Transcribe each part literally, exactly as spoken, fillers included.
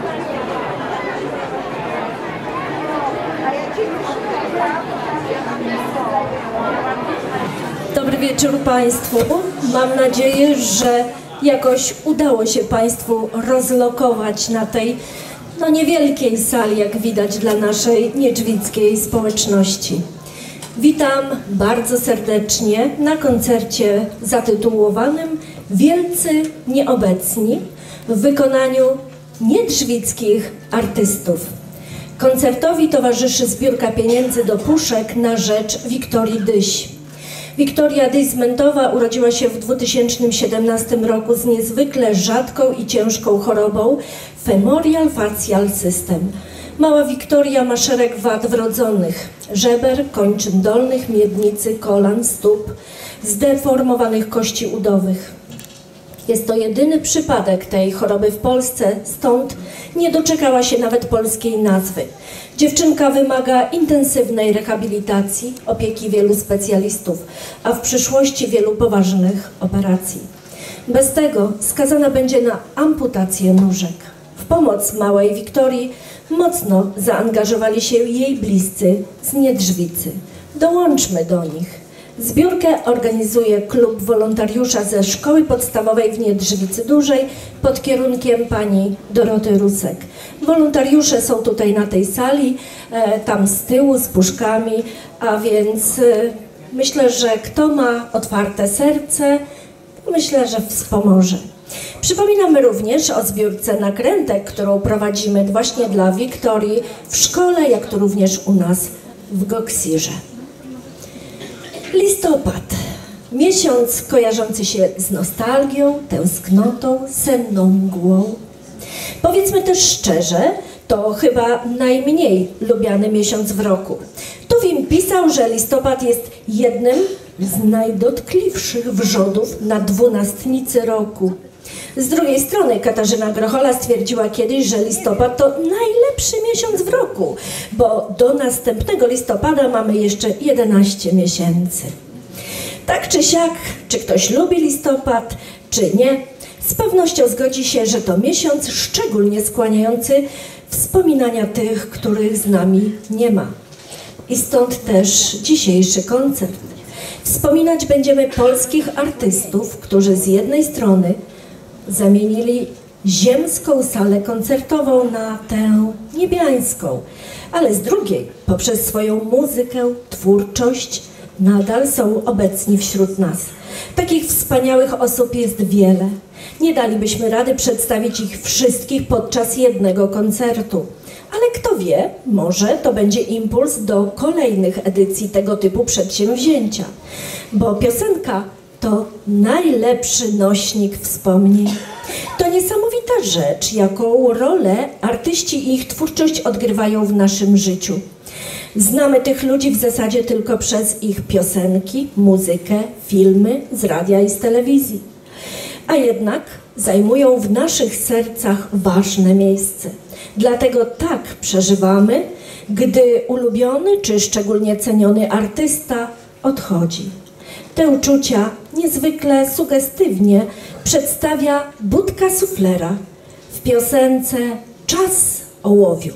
Dobry wieczór Państwu. Mam nadzieję, że jakoś udało się Państwu rozlokować na tej no niewielkiej sali, jak widać, dla naszej niedźwidzkiej społeczności. Witam bardzo serdecznie na koncercie zatytułowanym Wielcy Nieobecni w wykonaniu niedźwidzkich artystów. Koncertowi towarzyszy zbiórka pieniędzy do puszek na rzecz Wiktorii Dyś. Wiktoria Dyś-Zmentowa urodziła się w dwa tysiące siedemnastym roku z niezwykle rzadką i ciężką chorobą Femorial Facial System. Mała Wiktoria ma szereg wad wrodzonych: żeber, kończyn dolnych, miednicy, kolan, stóp, zdeformowanych kości udowych. Jest to jedyny przypadek tej choroby w Polsce, stąd nie doczekała się nawet polskiej nazwy. Dziewczynka wymaga intensywnej rehabilitacji, opieki wielu specjalistów, a w przyszłości wielu poważnych operacji. Bez tego skazana będzie na amputację nóżek. W pomoc małej Wiktorii mocno zaangażowali się jej bliscy z Niedrzwicy. Dołączmy do nich. Zbiórkę organizuje klub wolontariusza ze szkoły podstawowej w Niedrzwicy Dużej pod kierunkiem pani Doroty Rusek. Wolontariusze są tutaj na tej sali, e, tam z tyłu z puszkami, a więc e, myślę, że kto ma otwarte serce, myślę, że wspomoże. Przypominamy również o zbiórce nakrętek, którą prowadzimy właśnie dla Wiktorii w szkole, jak to również u nas w Goksirze. Listopad. Miesiąc kojarzący się z nostalgią, tęsknotą, senną mgłą. Powiedzmy też szczerze, to chyba najmniej lubiany miesiąc w roku. Tuwim pisał, że listopad jest jednym z najdotkliwszych wrzodów na dwunastnicy roku. Z drugiej strony Katarzyna Grochola stwierdziła kiedyś, że listopad to najlepszy miesiąc w roku, bo do następnego listopada mamy jeszcze jedenaście miesięcy. Tak czy siak, czy ktoś lubi listopad, czy nie, z pewnością zgodzi się, że to miesiąc szczególnie skłaniający wspominania tych, których z nami nie ma. I stąd też dzisiejszy koncert. Wspominać będziemy polskich artystów, którzy z jednej strony zamienili ziemską salę koncertową na tę niebiańską, ale z drugiej, poprzez swoją muzykę, twórczość, nadal są obecni wśród nas. Takich wspaniałych osób jest wiele. Nie dalibyśmy rady przedstawić ich wszystkich podczas jednego koncertu. Ale kto wie, może to będzie impuls do kolejnych edycji tego typu przedsięwzięcia. Bo piosenka to najlepszy nośnik wspomnień. To niesamowita rzecz, jaką rolę artyści i ich twórczość odgrywają w naszym życiu. Znamy tych ludzi w zasadzie tylko przez ich piosenki, muzykę, filmy z radia i z telewizji. A jednak zajmują w naszych sercach ważne miejsce. Dlatego tak przeżywamy, gdy ulubiony czy szczególnie ceniony artysta odchodzi. Te uczucia niezwykle sugestywnie przedstawia Budka Suflera w piosence Czas ołowiu.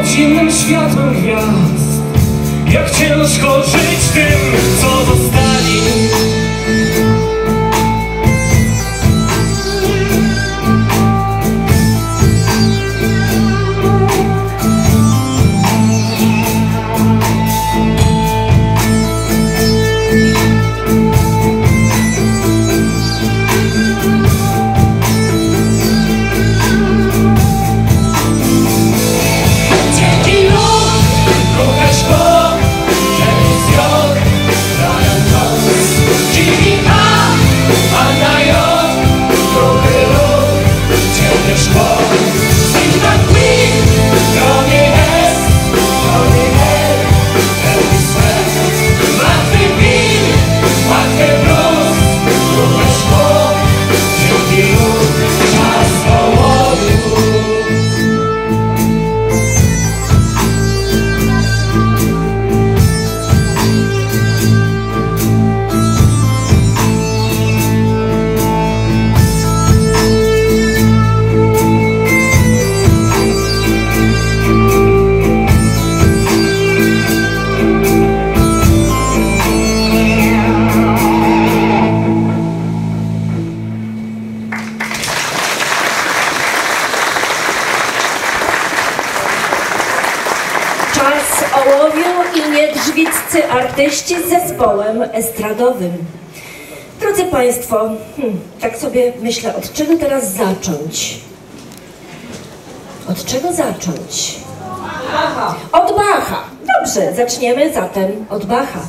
zimnym światłem gwiazd. Jak ciężko żyć tym, co zostali. Artyści z zespołem estradowym. Drodzy Państwo, hmm, tak sobie myślę, od czego teraz zacząć? Od czego zacząć? Bacha. Od Bacha. Dobrze, zaczniemy zatem od Bacha.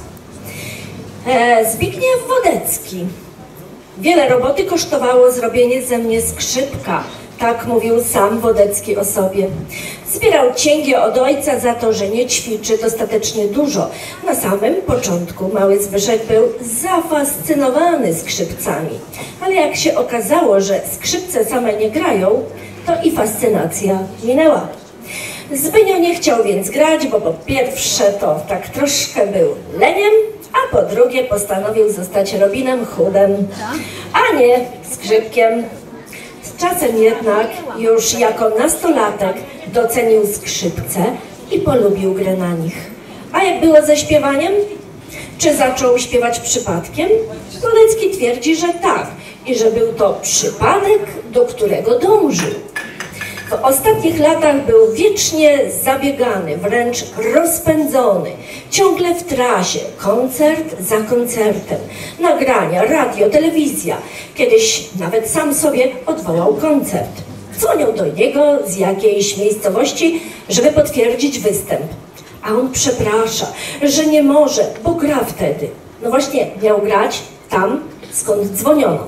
E, Zbigniew Wodecki. Wiele roboty kosztowało zrobienie ze mnie skrzypka. Tak mówił sam Wodecki o sobie. Zbierał cięgie od ojca za to, że nie ćwiczy dostatecznie dużo. Na samym początku mały Zbyszek był zafascynowany skrzypcami. Ale jak się okazało, że skrzypce same nie grają, to i fascynacja minęła. Zbynio nie chciał więc grać, bo po pierwsze to tak troszkę był leniem, a po drugie postanowił zostać Robinem Hoodem, a nie skrzypkiem. Z czasem jednak już jako nastolatek docenił skrzypce i polubił grę na nich. A jak było ze śpiewaniem? Czy zaczął śpiewać przypadkiem? Wodecki twierdzi, że tak i że był to przypadek, do którego dążył. W ostatnich latach był wiecznie zabiegany, wręcz rozpędzony, ciągle w trasie, koncert za koncertem, nagrania, radio, telewizja. Kiedyś nawet sam sobie odwołał koncert. Dzwonią do niego z jakiejś miejscowości, żeby potwierdzić występ. A on przeprasza, że nie może, bo gra wtedy. No właśnie, miał grać tam, skąd dzwoniono.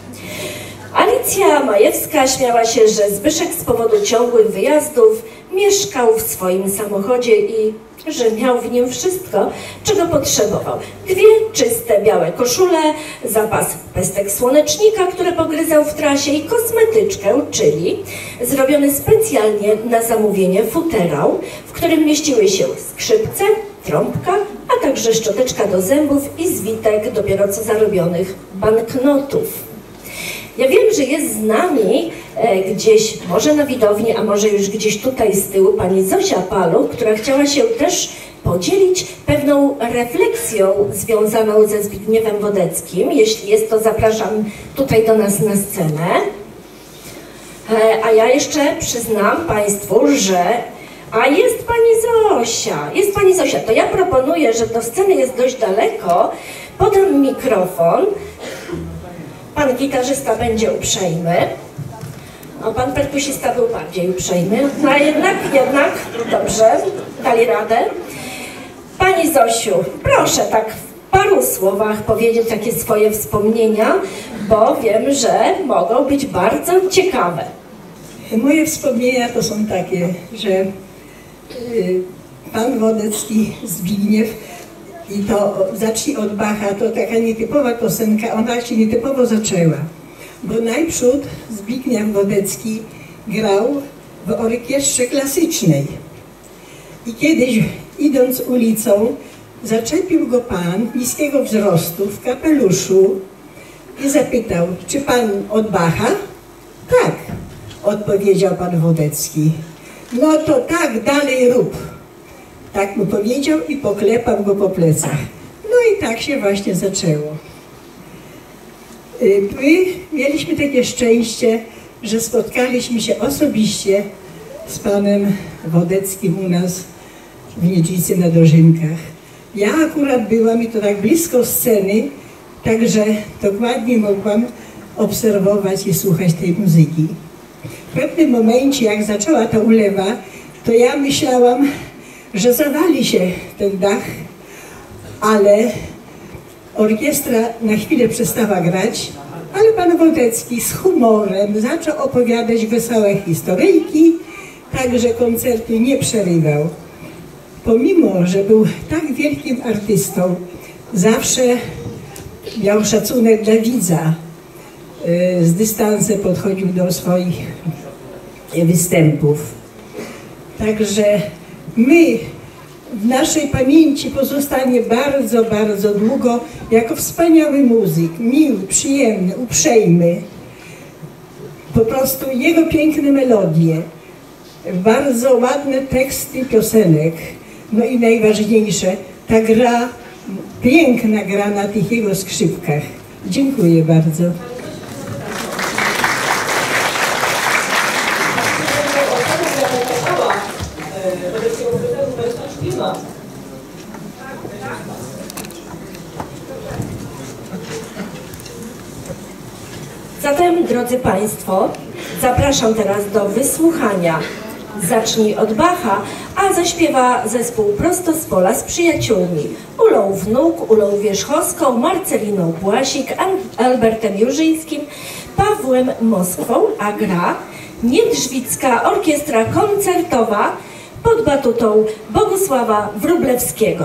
Alicja Majewska śmiała się, że Zbyszek z powodu ciągłych wyjazdów mieszkał w swoim samochodzie i że miał w nim wszystko, czego potrzebował. Dwie czyste białe koszule, zapas pestek słonecznika, które pogryzał w trasie i kosmetyczkę, czyli zrobiony specjalnie na zamówienie futerał, w którym mieściły się skrzypce, trąbka, a także szczoteczka do zębów i zwitek dopiero co zarobionych banknotów. Ja wiem, że jest z nami e, gdzieś, może na widowni, a może już gdzieś tutaj z tyłu, pani Zosia Paluch, która chciała się też podzielić pewną refleksją związaną ze Zbigniewem Wodeckim. Jeśli jest, to zapraszam tutaj do nas na scenę. E, a ja jeszcze przyznam Państwu, że... A jest pani Zosia, jest pani Zosia. To ja proponuję, że do sceny jest dość daleko, podam mikrofon. Pan gitarzysta będzie uprzejmy, a pan perkusista był bardziej uprzejmy, no a jednak, jednak, dobrze, dali radę. Pani Zosiu, proszę tak w paru słowach powiedzieć takie swoje wspomnienia, bo wiem, że mogą być bardzo ciekawe. Moje wspomnienia to są takie, że y, pan Wodecki, Zbigniew, i to zacznij od Bacha, to taka nietypowa piosenka, ona się nietypowo zaczęła. Bo najprzód Zbigniew Wodecki grał w orkiestrze klasycznej. I kiedyś, idąc ulicą, zaczepił go pan niskiego wzrostu, w kapeluszu i zapytał, czy pan od Bacha? Tak, odpowiedział pan Wodecki. no to tak dalej rób. Tak mu powiedział i poklepał go po plecach. No i tak się właśnie zaczęło. My mieliśmy takie szczęście, że spotkaliśmy się osobiście z panem Wodeckim u nas w Niedźwicy na Dożynkach. Ja akurat byłam i to tak blisko sceny, także dokładnie mogłam obserwować i słuchać tej muzyki. W pewnym momencie, jak zaczęła ta ulewa, to ja myślałam, że zawali się ten dach, ale orkiestra na chwilę przestała grać, ale pan Wodecki z humorem zaczął opowiadać wesołe historyjki, także koncertu nie przerywał. Pomimo, że był tak wielkim artystą, zawsze miał szacunek dla widza, z dystansem podchodził do swoich występów. Także my w naszej pamięci pozostanie bardzo, bardzo długo jako wspaniały muzyk, miły, przyjemny, uprzejmy. Po prostu jego piękne melodie, bardzo ładne teksty piosenek, no i najważniejsze, ta gra, piękna gra na tych jego skrzypkach. Dziękuję bardzo. Zatem, drodzy Państwo, zapraszam teraz do wysłuchania Zacznij od Bacha, a zaśpiewa zespół Prosto z Pola z przyjaciółmi Ulą Wnuk, Ulą Wierzchowską, Marceliną Błasik, Albertem Jurzyńskim, Pawłem Moskwą, a gra Niedźwiecka Orkiestra Koncertowa pod batutą Bogusława Wróblewskiego.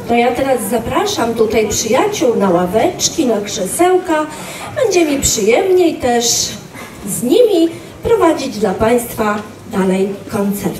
to ja teraz zapraszam tutaj przyjaciół na ławeczki, na krzesełka. Będzie mi przyjemniej też z nimi prowadzić dla Państwa dalej koncert.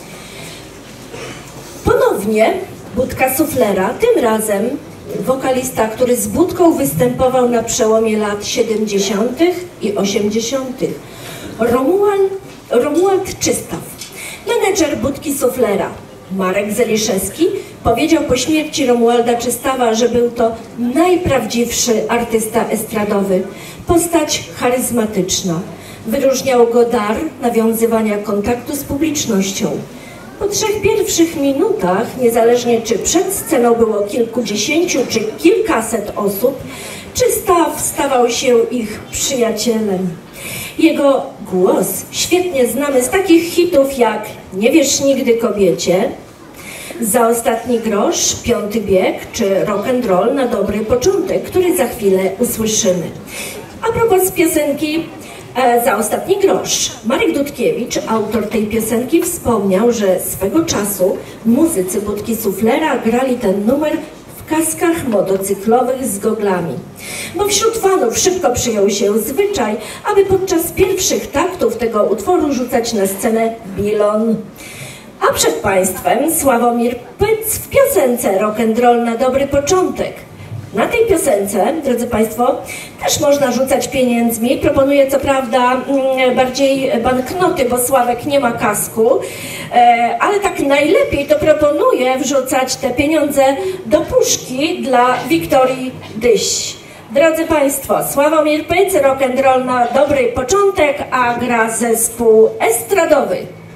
Ponownie Budka Suflera, tym razem wokalista, który z Budką występował na przełomie lat siedemdziesiątych i osiemdziesiątych. Romuald, Romuald Czystaw, menedżer Budki Suflera. Marek Zeliszewski powiedział po śmierci Romualda Czystawa, że był to najprawdziwszy artysta estradowy, postać charyzmatyczna. Wyróżniał go dar nawiązywania kontaktu z publicznością. Po trzech pierwszych minutach, niezależnie czy przed sceną było kilkudziesięciu czy kilkaset osób, Czystaw stawał się ich przyjacielem. Jego głos świetnie znamy z takich hitów jak Nie wierz nigdy kobiecie, Za ostatni grosz, Piąty bieg czy Rock and Roll na dobry początek, który za chwilę usłyszymy. A propos piosenki e, Za ostatni grosz. Marek Dudkiewicz, autor tej piosenki, wspomniał, że swego czasu muzycy Budki Suflera grali ten numer w kaskach motocyklowych z goglami. Bo wśród fanów szybko przyjął się zwyczaj, aby podczas pierwszych taktów tego utworu rzucać na scenę bilon. A przed Państwem Sławomir Pyc w piosence Rock and Roll na dobry początek. Na tej piosence, drodzy Państwo, też można rzucać pieniędzmi. Proponuję co prawda bardziej banknoty, bo Sławek nie ma kasku, ale tak najlepiej to proponuję wrzucać te pieniądze do puszki dla Wiktorii Dyś. Drodzy Państwo, Sławomir Pyc, Rock and Roll na dobry początek, a gra zespół estradowy.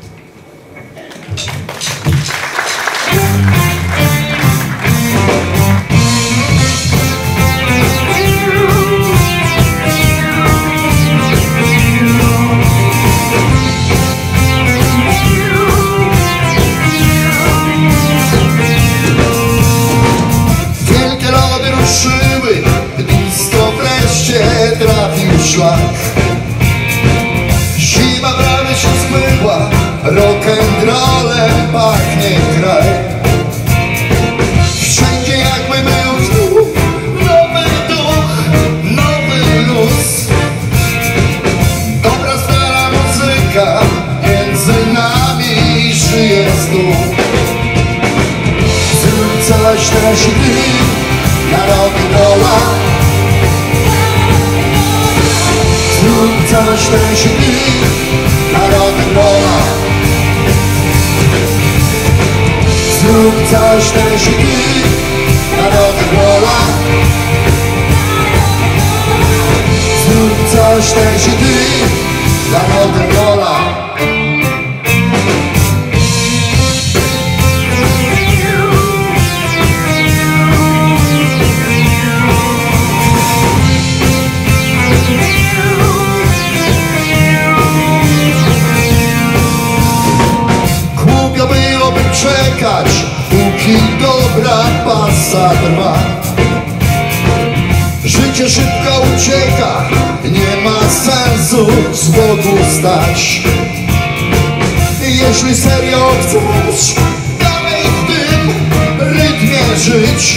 Trafił szlak. Zima prawie się zmyła, rock'n'rollem pachnie kraj. Wszędzie jakby był znów nowy duch, nowy luz. Dobra stara muzyka między nami żyje znów. Zrób coś teraz i ty na rock'n'rolla. Zrób coś też i ty na rock'n'rolla. Zrób coś też i ty na rock'n'rolla. Zrób coś też i ty na rock'n'rolla. Czekać, póki dobra pasa trwa. Życie szybko ucieka, nie ma sensu z boku stać. Jeśli serio chcesz dalej w tym rytmie żyć,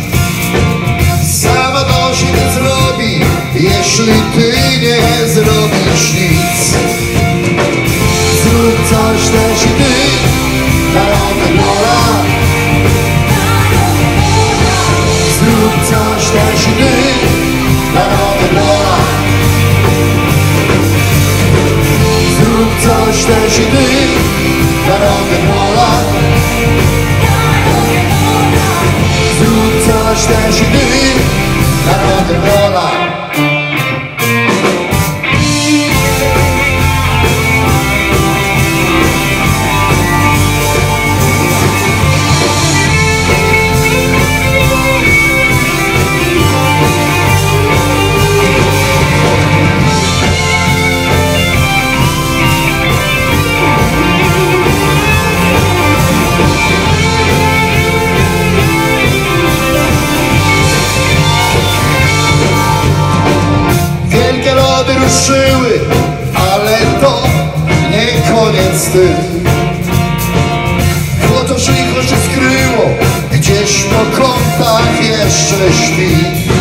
sama to się nie zrobi, jeśli ty nie zrobisz nic. Zrób coś też i ty na rock'n'rolla. Zrób coś też i ty na rock'n'rolla. Zrób coś też i ty na rock'n'rolla. Zrób coś też i ty na rock'n'rolla. Ruszyły, ale to nie koniec z tym. Bo to życho się skryło gdzieś po po kątach jeszcze śpi.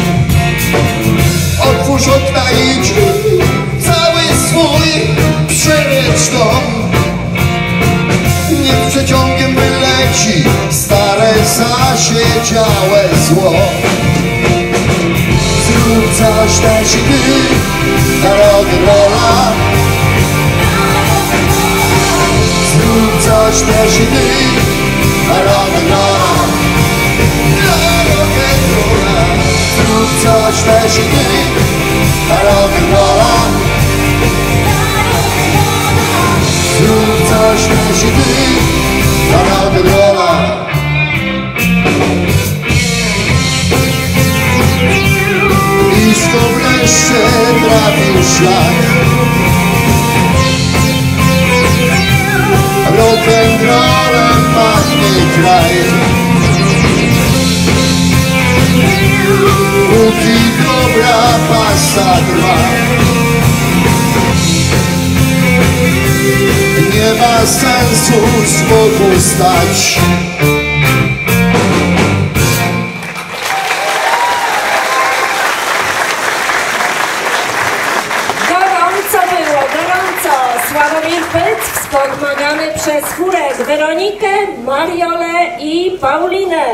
Otwórz okna i drzwi, cały swój przemierz dom. Niech przeciągiem wyleci stare zasiedziałe zło. Zrób coś też i ty, rock'n'rolla. Zrób coś też i ty, rock'n'rolla. Rock'n'rolla. Zrób coś też i ty, rock'n'rolla. Zrób coś też i ty, rock'n'rolla. Blisko wreszcie trafił szlak. Rock'n'rollem pachnie kraj. Póki dobra pasa trwa, nie ma sensu z boku stać. Gorąco było, gorąco. Sławomir Pyc wspomagany przez chórek Weronikę, Mariolę i Paulinę.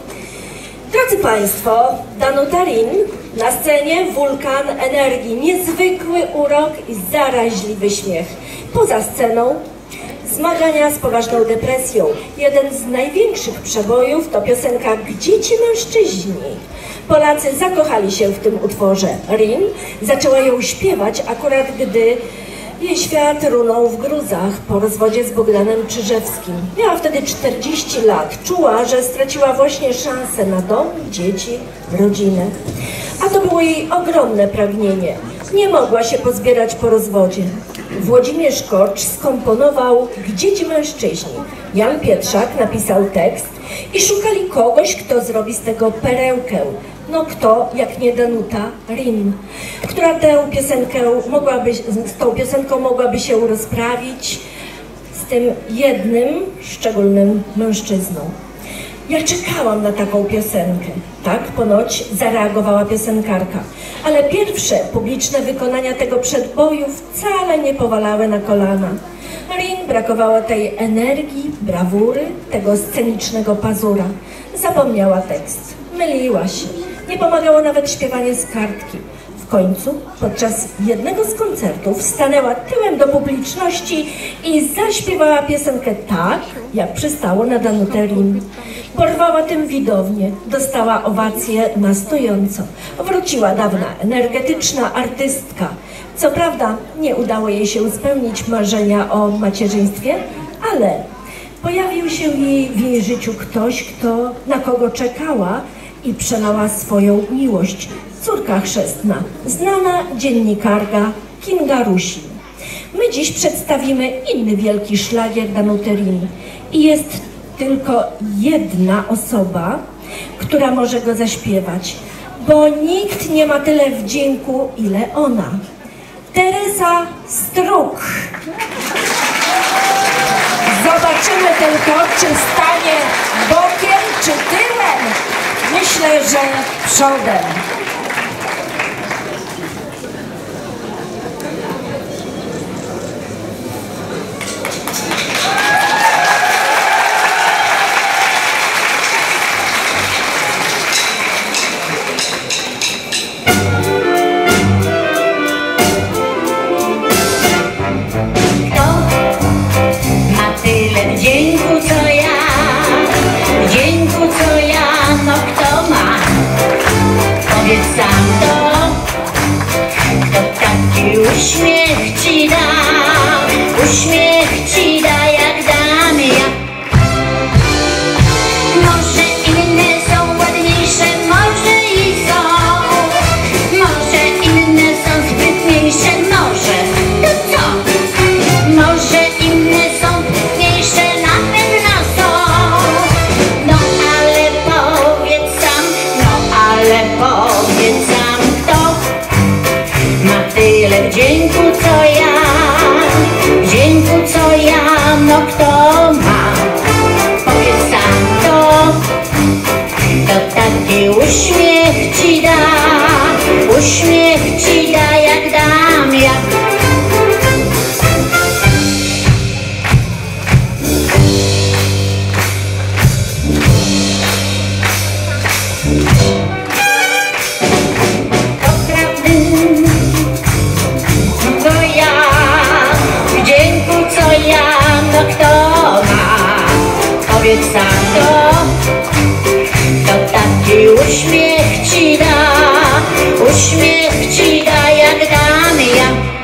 Drodzy Państwo, Danuta Rin na scenie wulkan energii, niezwykły urok i zaraźliwy śmiech. Poza sceną zmagania z poważną depresją. Jeden z największych przebojów to piosenka Gdzie ci mężczyźni? Polacy zakochali się w tym utworze. Rin zaczęła ją śpiewać akurat gdy jej świat runął w gruzach po rozwodzie z Bogdanem Czyżewskim. Miała wtedy czterdzieści lat. Czuła, że straciła właśnie szansę na dom, dzieci, rodzinę. A to było jej ogromne pragnienie. Nie mogła się pozbierać po rozwodzie. Włodzimierz Korcz skomponował Gdzie ci mężczyźni? Jan Pietrzak napisał tekst i szukali kogoś, kto zrobi z tego perełkę. No kto, jak nie Danuta Rin, która tę piosenkę mogłaby, z tą piosenką mogłaby się rozprawić z tym jednym szczególnym mężczyzną. Ja czekałam na taką piosenkę. Tak ponoć zareagowała piosenkarka. Ale pierwsze publiczne wykonania tego przedboju wcale nie powalały na kolana. Rin brakowało tej energii, brawury, tego scenicznego pazura. Zapomniała tekst, myliła się. Nie pomagało nawet śpiewanie z kartki. W końcu, podczas jednego z koncertów, stanęła tyłem do publiczności i zaśpiewała piosenkę tak, jak przystało na Danutę Rin. Porwała tym widownię, dostała owację na stojąco. Wróciła dawna, energetyczna artystka. Co prawda, nie udało jej się spełnić marzenia o macierzyństwie, ale pojawił się jej w jej życiu ktoś, kto, na kogo czekała i przelała swoją miłość. Córka chrzestna, znana dziennikarka Kinga Rusin. My dziś przedstawimy inny wielki szlagier Danuty Rin i jest tylko jedna osoba, która może go zaśpiewać, bo nikt nie ma tyle wdzięku, ile ona. Teresa Struk. Zobaczymy tylko, czy stanie bokiem, czy tyłem. Myślę, że przodem. powiedz sam to, to taki uśmiech ci da, uśmiech ci da jak dam ja.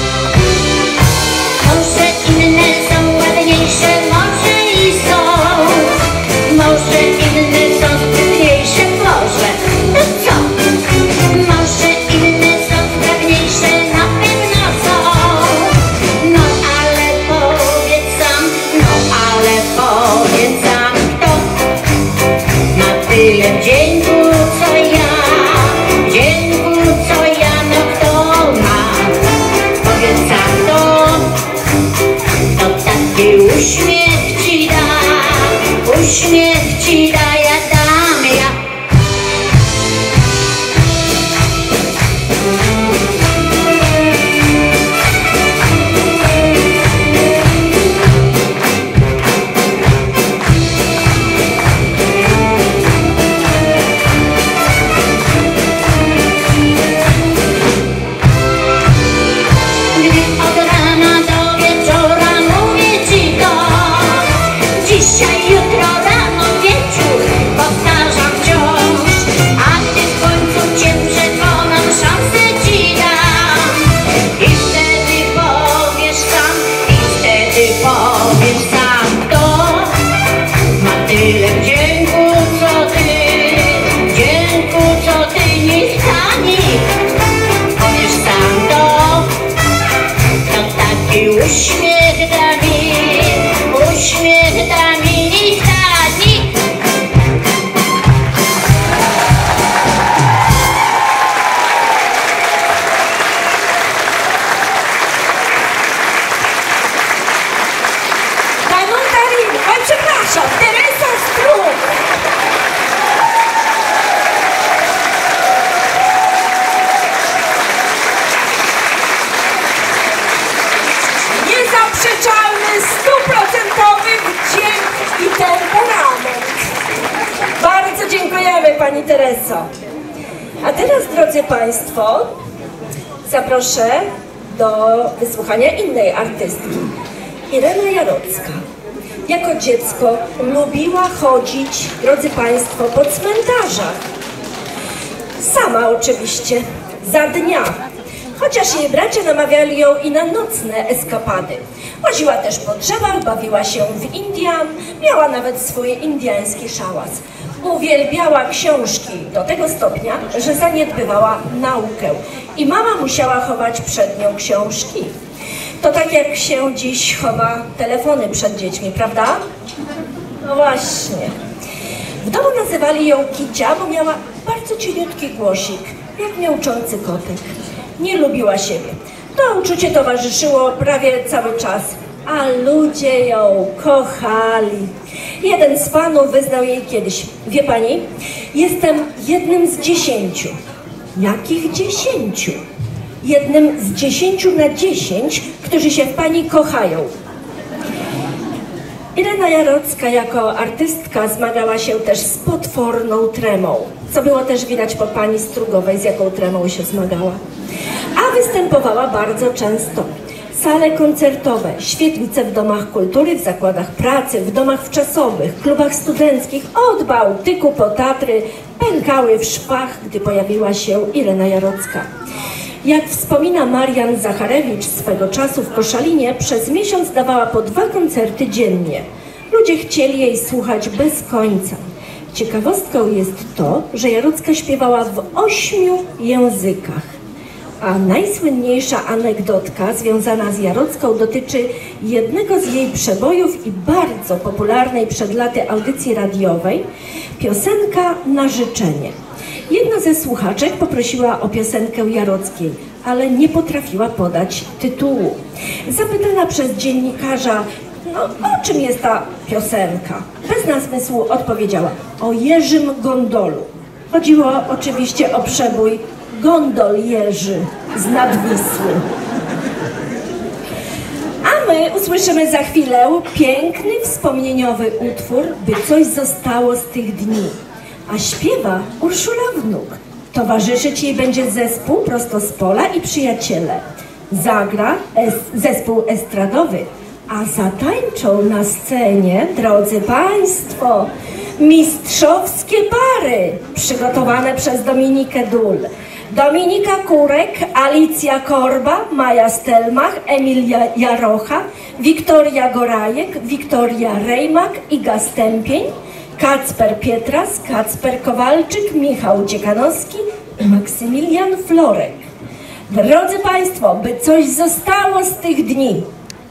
Może inne są ładniejsze, może i są, może inne są zbytniejsze, może, to co? Może inne są sprawniejsze, na pewno są. No ale powiedz sam, no ale powiedz sam kto ma tyle wdzięku co ja, wdzięku co ja, no kto ma? Powiedz sam to, to taki uśmiech ci da, uśmiech ci da jak dam ja. Gdy od rana do wieczora mówię ci to, dzisiaj, jutro, rano, wieczór, powtarzam wciąż. A gdy w końcu cię przekonam, szansę ci dam. I wtedy powiesz sam, i wtedy powiesz sam kto ma tyle wdzięku co ty, wdzięku co ty, nikt a nikt. Powiesz sam to, to taki uśmiech da mi, uśmiech da mi nikt a nikt. Danuta Rin, oj przepraszam, Teresa Strug. Niezaprzeczalny, stuprocentowy wdzięk i temperament. Bardzo dziękujemy pani Tereso. A teraz, drodzy państwo, zaproszę do wysłuchania innej artystki. Irena Jarocka. Jako dziecko lubiła chodzić, drodzy państwo, po cmentarzach. Sama oczywiście, za dnia. Chociaż jej bracia namawiali ją i na nocne eskapady. Łaziła też po drzewach, bawiła się w Indian, miała nawet swój indiański szałas. Uwielbiała książki do tego stopnia, że zaniedbywała naukę i mama musiała chować przed nią książki. To tak jak się dziś chowa telefony przed dziećmi, prawda? No właśnie. W domu nazywali ją Kicia, bo miała bardzo cieniutki głosik, jak miauczący kotek. Nie lubiła siebie. To uczucie towarzyszyło prawie cały czas, a ludzie ją kochali. Jeden z fanów wyznał jej kiedyś: wie pani, jestem jednym z dziesięciu. Jakich dziesięciu? Jednym z dziesięciu na dziesięć, którzy się w pani kochają. Irena Jarocka jako artystka zmagała się też z potworną tremą, co było też widać po pani Strugowej, z jaką tremą się zmagała. A występowała bardzo często. Sale koncertowe, świetlice w domach kultury, w zakładach pracy, w domach wczasowych, klubach studenckich, od Bałtyku po Tatry pękały w szwach, gdy pojawiła się Irena Jarocka. Jak wspomina Marian Zacharewicz, swego czasu w Koszalinie przez miesiąc dawała po dwa koncerty dziennie. Ludzie chcieli jej słuchać bez końca. Ciekawostką jest to, że Jarocka śpiewała w ośmiu językach. A najsłynniejsza anegdotka związana z Jarocką dotyczy jednego z jej przebojów i bardzo popularnej przed laty audycji radiowej, piosenka Na życzenie. Jedna ze słuchaczek poprosiła o piosenkę Jarockiej, ale nie potrafiła podać tytułu. Zapytana przez dziennikarza, no o czym jest ta piosenka? Bez namysłu odpowiedziała: o Jerzym Gondolu. Chodziło oczywiście o przebój Gondol Jerzy z nad Wisły. A my usłyszymy za chwilę piękny, wspomnieniowy utwór By coś zostało z tych dni. A śpiewa Urszula Wnuk. Towarzyszyć jej będzie zespół Prosto z Pola i Przyjaciele. Zagra es zespół estradowy A zatańczą na scenie, drodzy Państwo, mistrzowskie pary przygotowane przez Dominikę Dul. Dominika Kurek, Alicja Korba, Maja Stelmach, Emilia Jarocha, Wiktoria Gorajek, Wiktoria Rejmak, Iga Stępień, Kacper Pietras, Kacper Kowalczyk, Michał Dziekanowski i Maksymilian Florek. Drodzy Państwo, by coś zostało z tych dni.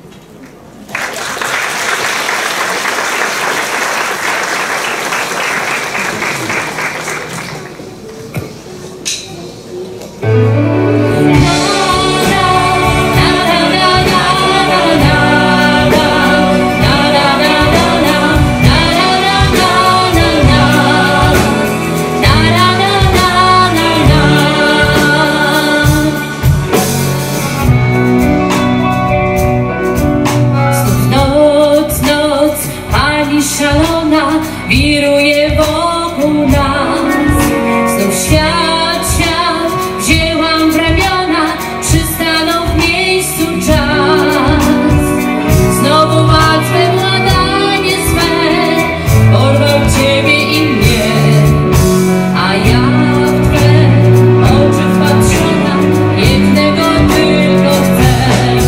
Wiruje wokół nas, znów świat, świat wzięłam w ramiona, przystanął w miejscu czas. Znowu łatwe władanie swe porwał ciebie i mnie, a ja w twe oczy wpatrzona jednego tylko chcę.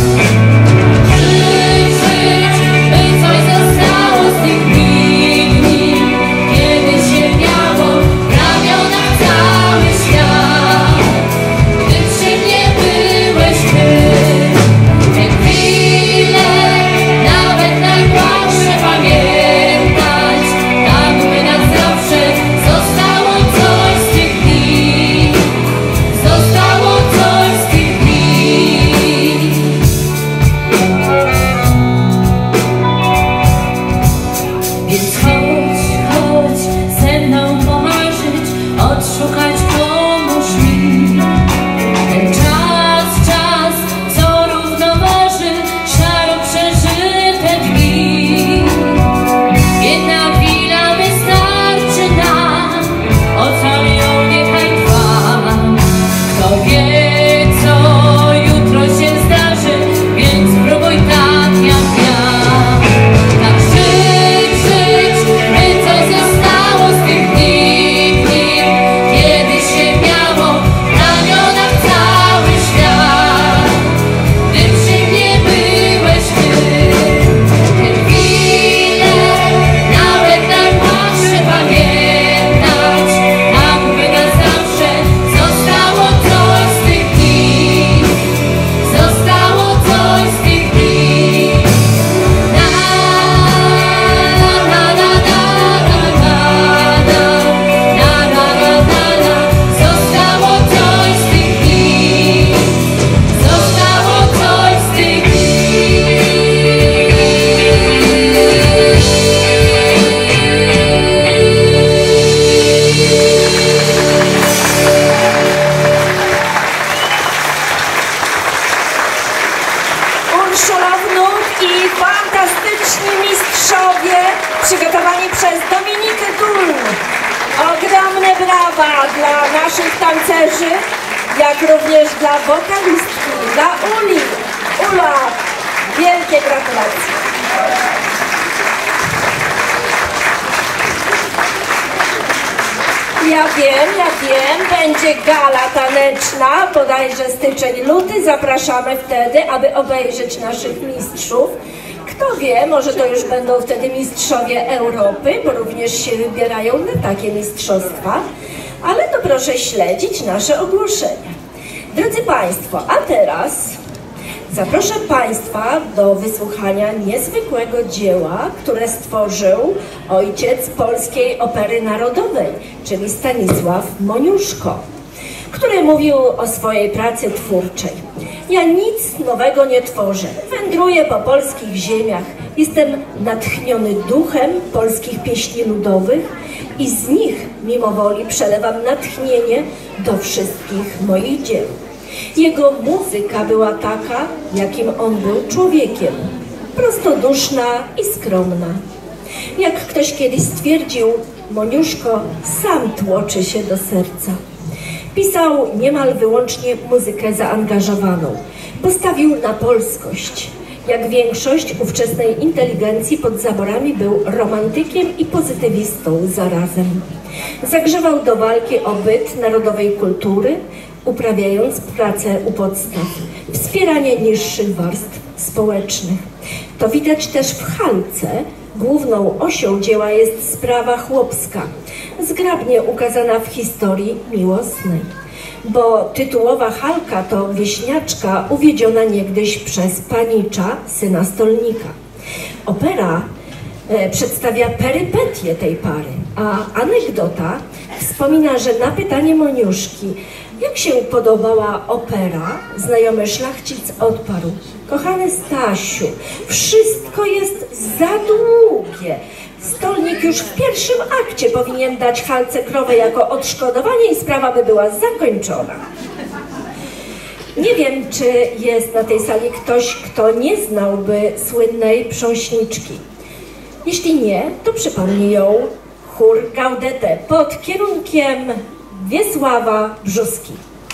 Żyć, żyć, by coś zostało z tych dni. Przygotowani przez Dominikę Dul. Ogromne brawa dla naszych tancerzy, jak również dla wokalistki, dla Uli. Ula, wielkie gratulacje. Ja wiem, ja wiem, będzie gala taneczna, bodajże styczeń, luty. Zapraszamy wtedy, aby obejrzeć naszych mistrzów. Kto wie, może to już będą wtedy mistrzowie Europy, bo również się wybierają na takie mistrzostwa. Ale to proszę śledzić nasze ogłoszenia. Drodzy Państwo, a teraz zaproszę Państwa do wysłuchania niezwykłego dzieła, które stworzył ojciec Polskiej Opery Narodowej, czyli Stanisław Moniuszko, który mówił o swojej pracy twórczej. Ja nic nowego nie tworzę. Wędruję po polskich ziemiach. Jestem natchniony duchem polskich pieśni ludowych i z nich mimo woli przelewam natchnienie do wszystkich moich dzieł. Jego muzyka była taka, jakim on był człowiekiem. Prostoduszna i skromna. Jak ktoś kiedyś stwierdził, Moniuszko sam tłoczy się do serca. Pisał niemal wyłącznie muzykę zaangażowaną. Postawił na polskość. Jak większość ówczesnej inteligencji pod zaborami był romantykiem i pozytywistą zarazem. Zagrzewał do walki o byt narodowej kultury, uprawiając pracę u podstaw, wspieranie niższych warstw społecznych. To widać też w Halce. Główną osią dzieła jest sprawa chłopska, zgrabnie ukazana w historii miłosnej, bo tytułowa Halka to wieśniaczka uwiedziona niegdyś przez panicza, syna stolnika. Opera e, przedstawia perypetie tej pary, a anegdota wspomina, że na pytanie Moniuszki, jak się podobała opera, znajomy szlachcic odparł: kochany Stasiu, wszystko jest za długie. Stolnik już w pierwszym akcie powinien dać Halce krowę jako odszkodowanie i sprawa by była zakończona. Nie wiem, czy jest na tej sali ktoś, kto nie znałby słynnej prząśniczki. Jeśli nie, to przypomni ją chór Gaudete pod kierunkiem Wiesława Brzóski.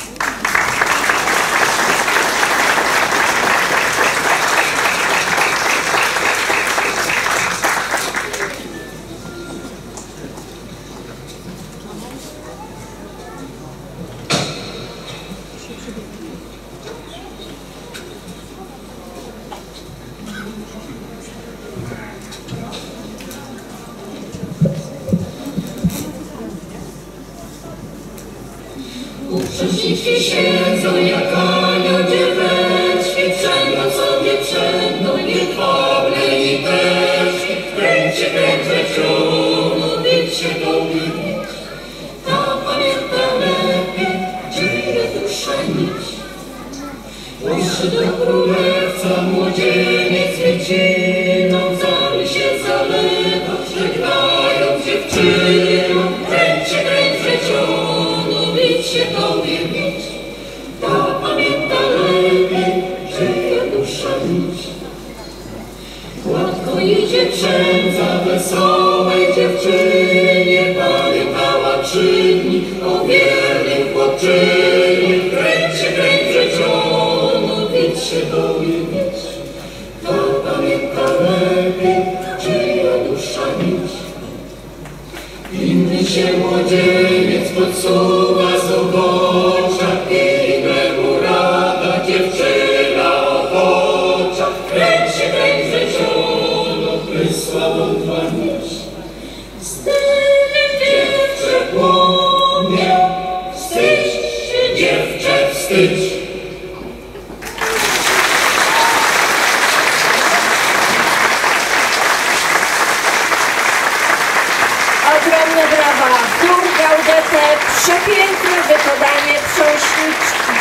Prześniczki siedzą jak anioł dzieweczki, przędą sobie przędą jedwabne i teczki. Kręcie, kręcie, ciągu, bić się do bić. Ta pamięta lepiej, czyje dusza nić. Uszy do królewca młodzieniec wieciną, zali się zalewa, żegnając dziewczyną. Kręcie, kręcie, ciągu, bić się tobie bić. Ta pamięta lepiej, czyja dusza nić. Gładko idzie przędza wesołej dziewczynie, pamiętała trzy dni o wiernym chłopczynie. Kręcie, kręcie, ciągu, bić się tobie bić. Ta pamięta lepiej, czyja dusza nić. Inny się młodzieniec podsuwa z obocza, innemu rada dziewczyna ochocza. Kręcie, kręcie, ciągu, prysławą dwa nić. Wstyd, dziewczę, płonie, wstydź się, dziewczę, wstydź. Ogromne brawa! Chór Gaudete, przepiękne wykonanie prząśniczki.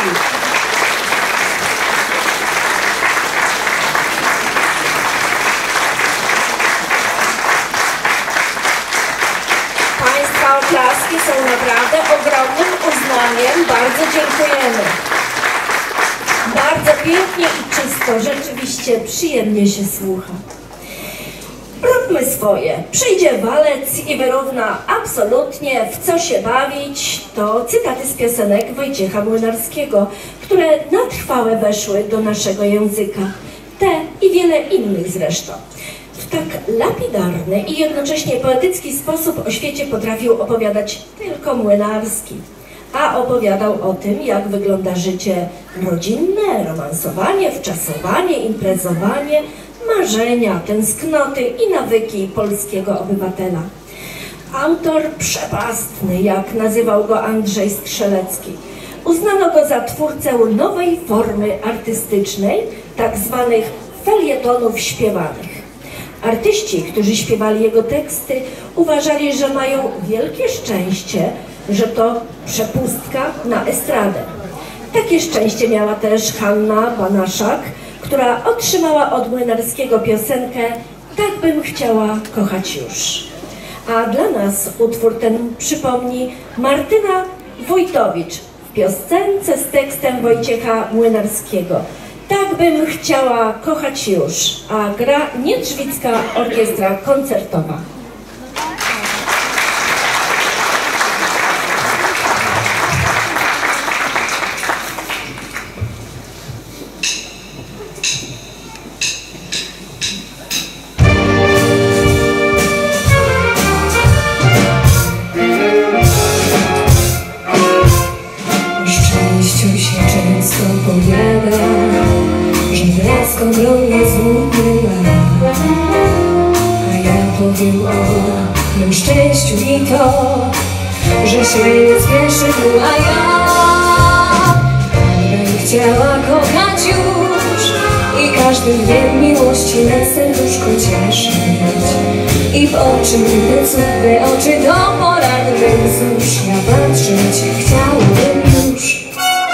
Państwa oklaski są naprawdę ogromnym uznaniem. Bardzo dziękujemy. Bardzo pięknie i czysto, rzeczywiście przyjemnie się słucha. Róbmy swoje. Przyjdzie walec i wyrówna absolutnie, w co się bawić. To cytaty z piosenek Wojciecha Młynarskiego, które na trwałe weszły do naszego języka. Te i wiele innych zresztą. W tak lapidarny i jednocześnie poetycki sposób o świecie potrafił opowiadać tylko Młynarski. A opowiadał o tym, jak wygląda życie rodzinne, romansowanie, wczasowanie, imprezowanie, marzenia, tęsknoty i nawyki polskiego obywatela. Autor przepastny, jak nazywał go Andrzej Strzelecki. Uznano go za twórcę nowej formy artystycznej, tak zwanych felietonów śpiewanych. Artyści, którzy śpiewali jego teksty, uważali, że mają wielkie szczęście, że to przepustka na estradę. Takie szczęście miała też Hanna Banaszak, która otrzymała od Młynarskiego piosenkę "Tak bym chciała kochać już". A dla nas utwór ten przypomni Martyna Wójtowicz w piosence z tekstem Wojciecha Młynarskiego "Tak bym chciała kochać już", a gra Niedrzwicka Orkiestra Koncertowa. w mym szczęściu i to, że się spieszy tu, a ja bym chciała kochać już i każdym dniem miłości me serduszko cieszyć. I w oczy te cudne oczy do porannych wzrusz ja patrzeć chciałabym już.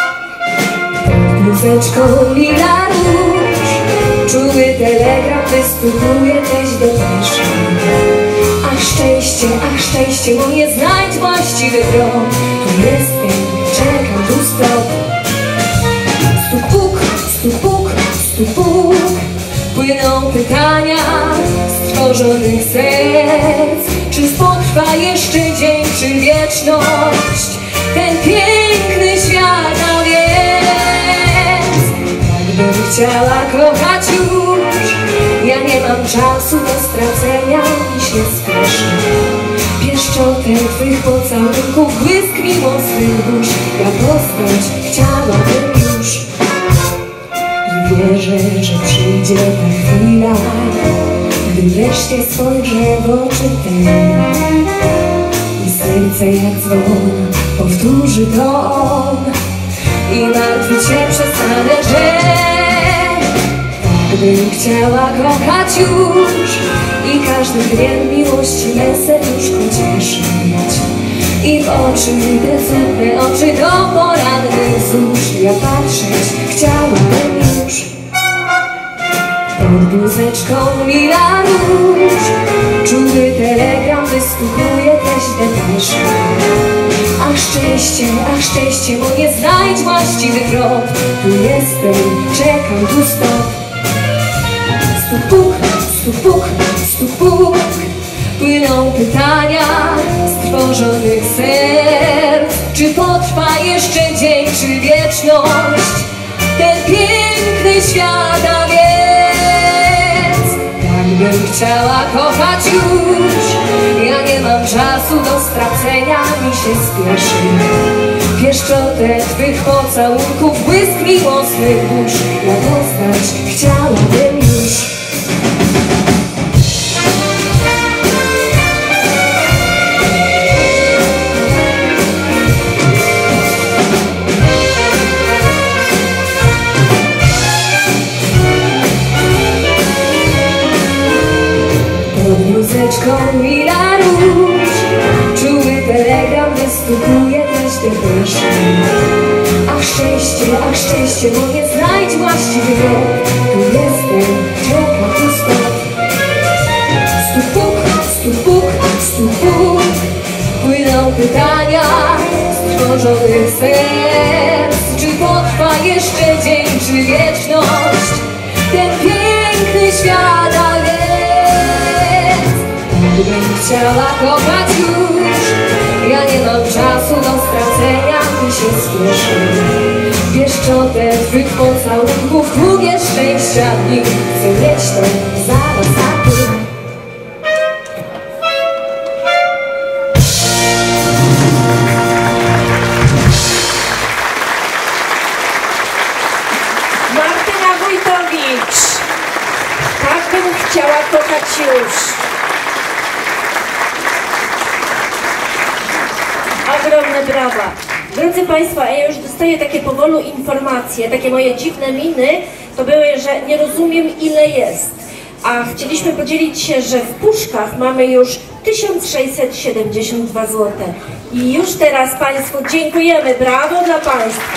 Pod bluzeczką lila róż czuły telegraf wystupuje też do deszy. Ach szczęście, ach szczęście moje, znajdź właściwy krok. Tu jestem, czekam tu stop. Stuk puk, stuk puk, stuk puk. Płyną pytania stworzonych serc. Czy spotrwa jeszcze dzień, czy wieczność ten piękny świat, a więc tak bym chciała kochać już. Ja nie mam czasu do stracenia i się spieszę. Pieszczotem twych pocałunków, błysk miłosnych dusz ja poznać chciałabym już. I wierzę, że przyjdzie ta chwila, gdy wreszcie spojrzę w oczy te i serce jak dzwon powtórzy to on i martwić się przestanę, że tak bym chciała kochać już i każdym dniem miłości me serduszko cieszyć. I w oczy te cudne oczy do porannych wzrusz ja patrzeć chciałabym już. Pod bluzeczką lila róż czuły telegram wystupuje też depeszy. Ach szczęście, ach szczęście moje, znajdź właściwy krok. Tu jestem, czekam tu stop. Stuk puk, stuk puk, stuk puk. Płyną pytania stworzonych serc. Czy potrwa jeszcze dzień, czy wieczność ten piękny świat, a więc tak bym chciała kochać już. Ja nie mam czasu do stracenia, mi się spieszy. Pieszczotę twych pocałunków, błysk miłosnych dusz ja poznać chciałabym już. Bluzeczką lila róż czuły telegram wystupuje też depeszy. Ach szczęście, ach szczęście moje, znajdź właściwy krok. Tu jestem, czekam tu stop. Stuk puk, stuk puk, stuk puk. Płyną pytania stworzonych serc. Czy potrwa jeszcze dzień, czy wieczność ten piękny świat, a więc bym chciała kochać już. Ja nie mam czasu do stracenia, mi się spieszy. Pieszczotę twych pocałunków, długie szczęścia dni chcę mieć to zaraz za tym. Martyna Wójtowicz. Tak bym chciała kochać już. Ogromne brawa. Drodzy Państwo, ja już dostaję takie powolu informacje, takie moje dziwne miny, to były, że nie rozumiem ile jest. A chcieliśmy podzielić się, że w puszkach mamy już tysiąc sześćset siedemdziesiąt dwa złote. I już teraz Państwu dziękujemy. Brawo dla Państwa.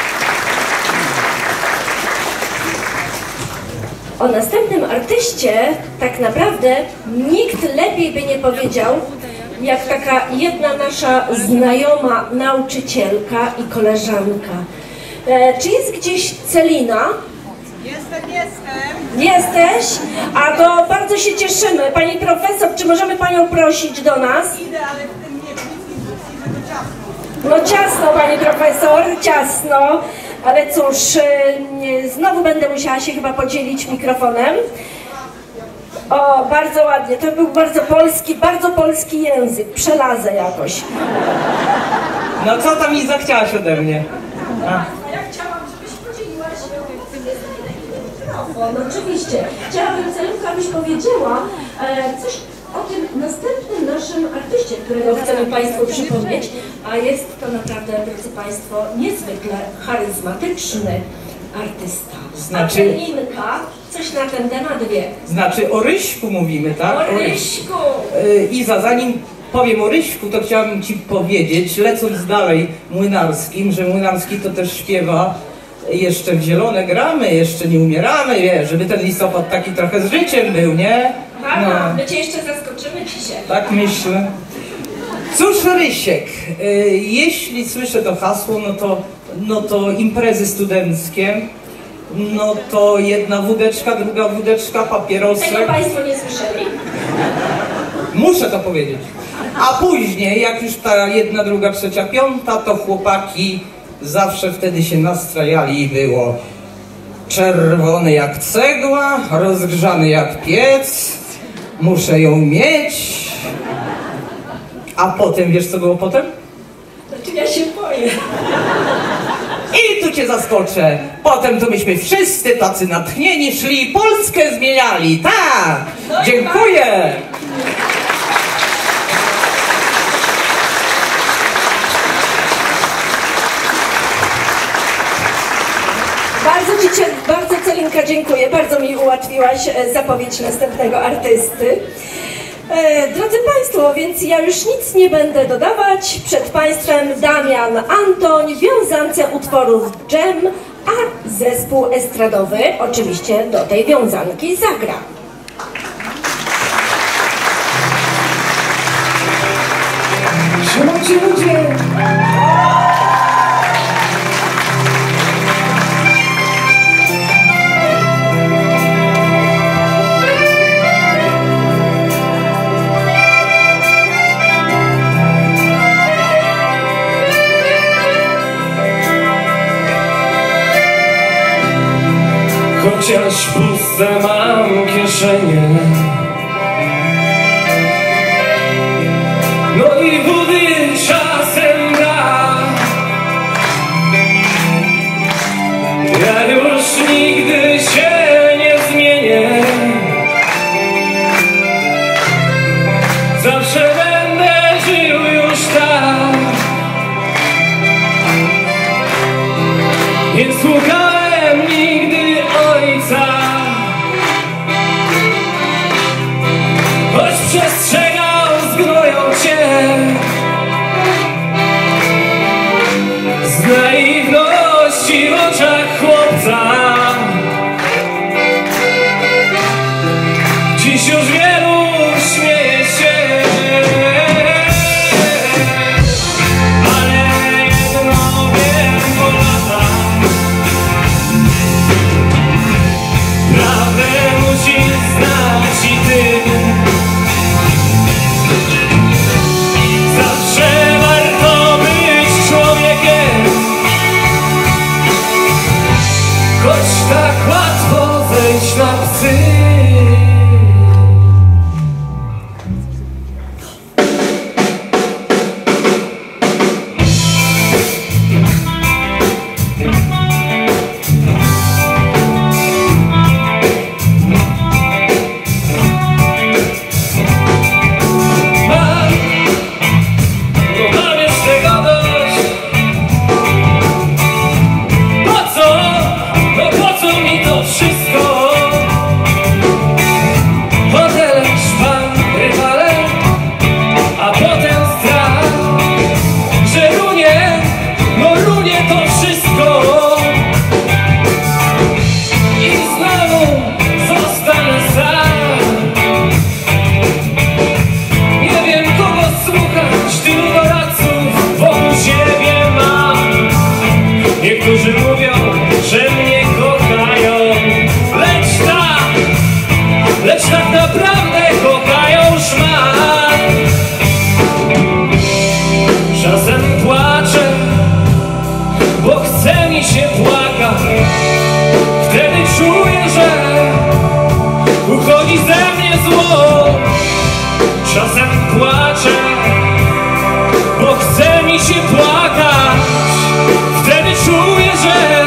O następnym artyście tak naprawdę nikt lepiej by nie powiedział, jak taka jedna nasza znajoma nauczycielka i koleżanka. E, czy jest gdzieś Celina? Jestem, jestem. Jesteś? A to bardzo się cieszymy. Pani profesor, czy możemy Panią prosić do nas? Idę, ale w tym nie nic do ciasno. No ciasno, Pani profesor, ciasno. Ale cóż, e, znowu będę musiała się chyba podzielić mikrofonem. O, bardzo ładnie. To był bardzo polski, bardzo polski język. Przelazę jakoś. No co tam Iza chciałaś ode mnie? A. Ja chciałam, żebyś podzieliła się mikrofon. Oczywiście. Chciałabym, Celinka, abyś powiedziała e, coś o tym następnym naszym artyście, którego chcemy Państwu przypomnieć, a jest to naprawdę, drodzy Państwo, niezwykle charyzmatyczny artysta. Znaczy... A Inka coś na ten temat wie. Znaczy o Ryśku mówimy, tak? O Ryśku! Yy, Iza, zanim powiem o Ryśku, to chciałabym Ci powiedzieć, lecąc dalej Młynarskim, że Młynarski to też śpiewa jeszcze w zielone gramy, jeszcze nie umieramy, wie, żeby ten listopad taki trochę z życiem był, nie? No. My Cię jeszcze zaskoczymy dzisiaj. Tak myślę. Cóż, Rysiek, yy, jeśli słyszę to hasło, no to, no to imprezy studenckie, no to jedna wódeczka, druga wódeczka, papierosek. Tego Państwo nie słyszeli? Muszę to powiedzieć. A później, jak już ta jedna, druga, trzecia, piąta, to chłopaki zawsze wtedy się nastrajali i było czerwony jak cegła, rozgrzany jak piec, muszę ją mieć. A potem, wiesz co było potem? Znaczy ja się boję. I tu cię zaskoczę. Potem to myśmy wszyscy tacy natchnieni szli i Polskę zmieniali. Tak! Dziękuję! Bardzo Ci, bardzo Celinka dziękuję. Bardzo mi ułatwiłaś zapowiedź następnego artysty. E, drodzy Państwo, więc ja już nic nie będę dodawać. Przed Państwem Damian Antoń, wiązance utworów Dżem, a zespół estradowy oczywiście do tej wiązanki zagra. Siemajcie ludzie! Chociaż puste mam kieszenie, no i wody czasem brak. Ja już nigdy się nie zmienię, zawsze będę żył już tak. Nie słuchałem nigdy ojca, choć przestrzegał, zgnoją cię. Z naiwności w oczach chłopca dziś już wielu śmieje się. Ale jedno wiem po latach, prawdę musisz znać i ty. Zawsze warto być człowiekiem, choć tak łatwo zejść na psy. Niektórzy mówią, że mnie kochają, lecz tak, lecz tak naprawdę kochają szmat. Czasem płaczę, bo chce mi się płakać. Wtedy czuję, że uchodzi ze mnie zło. Czasem płaczę, bo chce mi się płakać. Wtedy czuję, że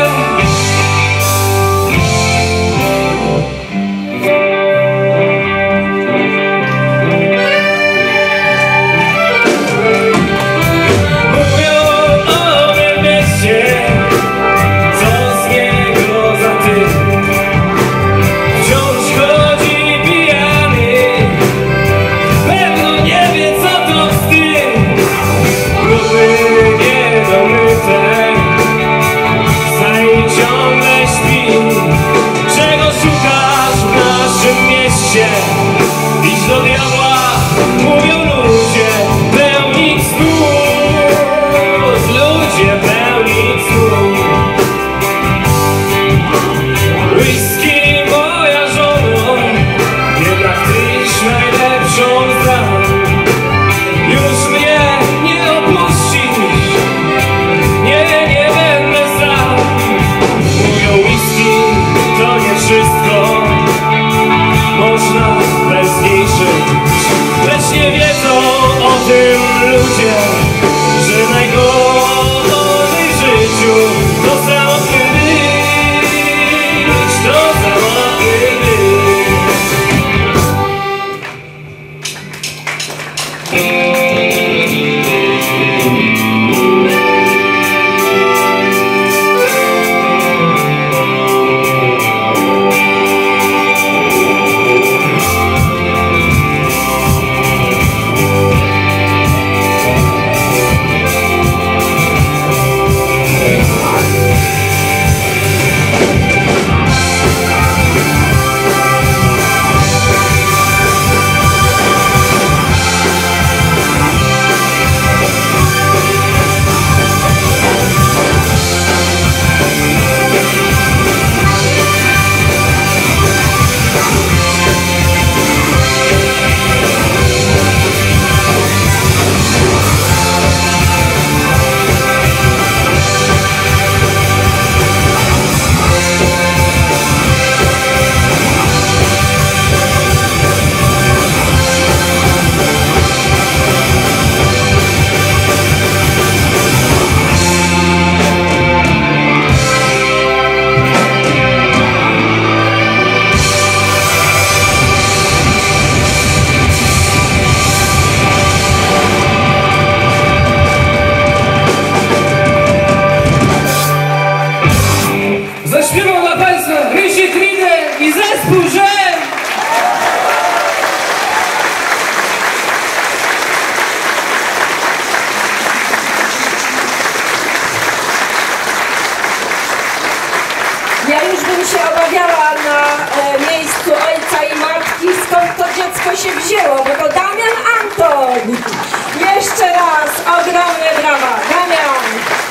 na e, miejscu ojca i matki, skąd to dziecko się wzięło, bo to Damian Anton. Jeszcze raz ogromne brawa. Damian.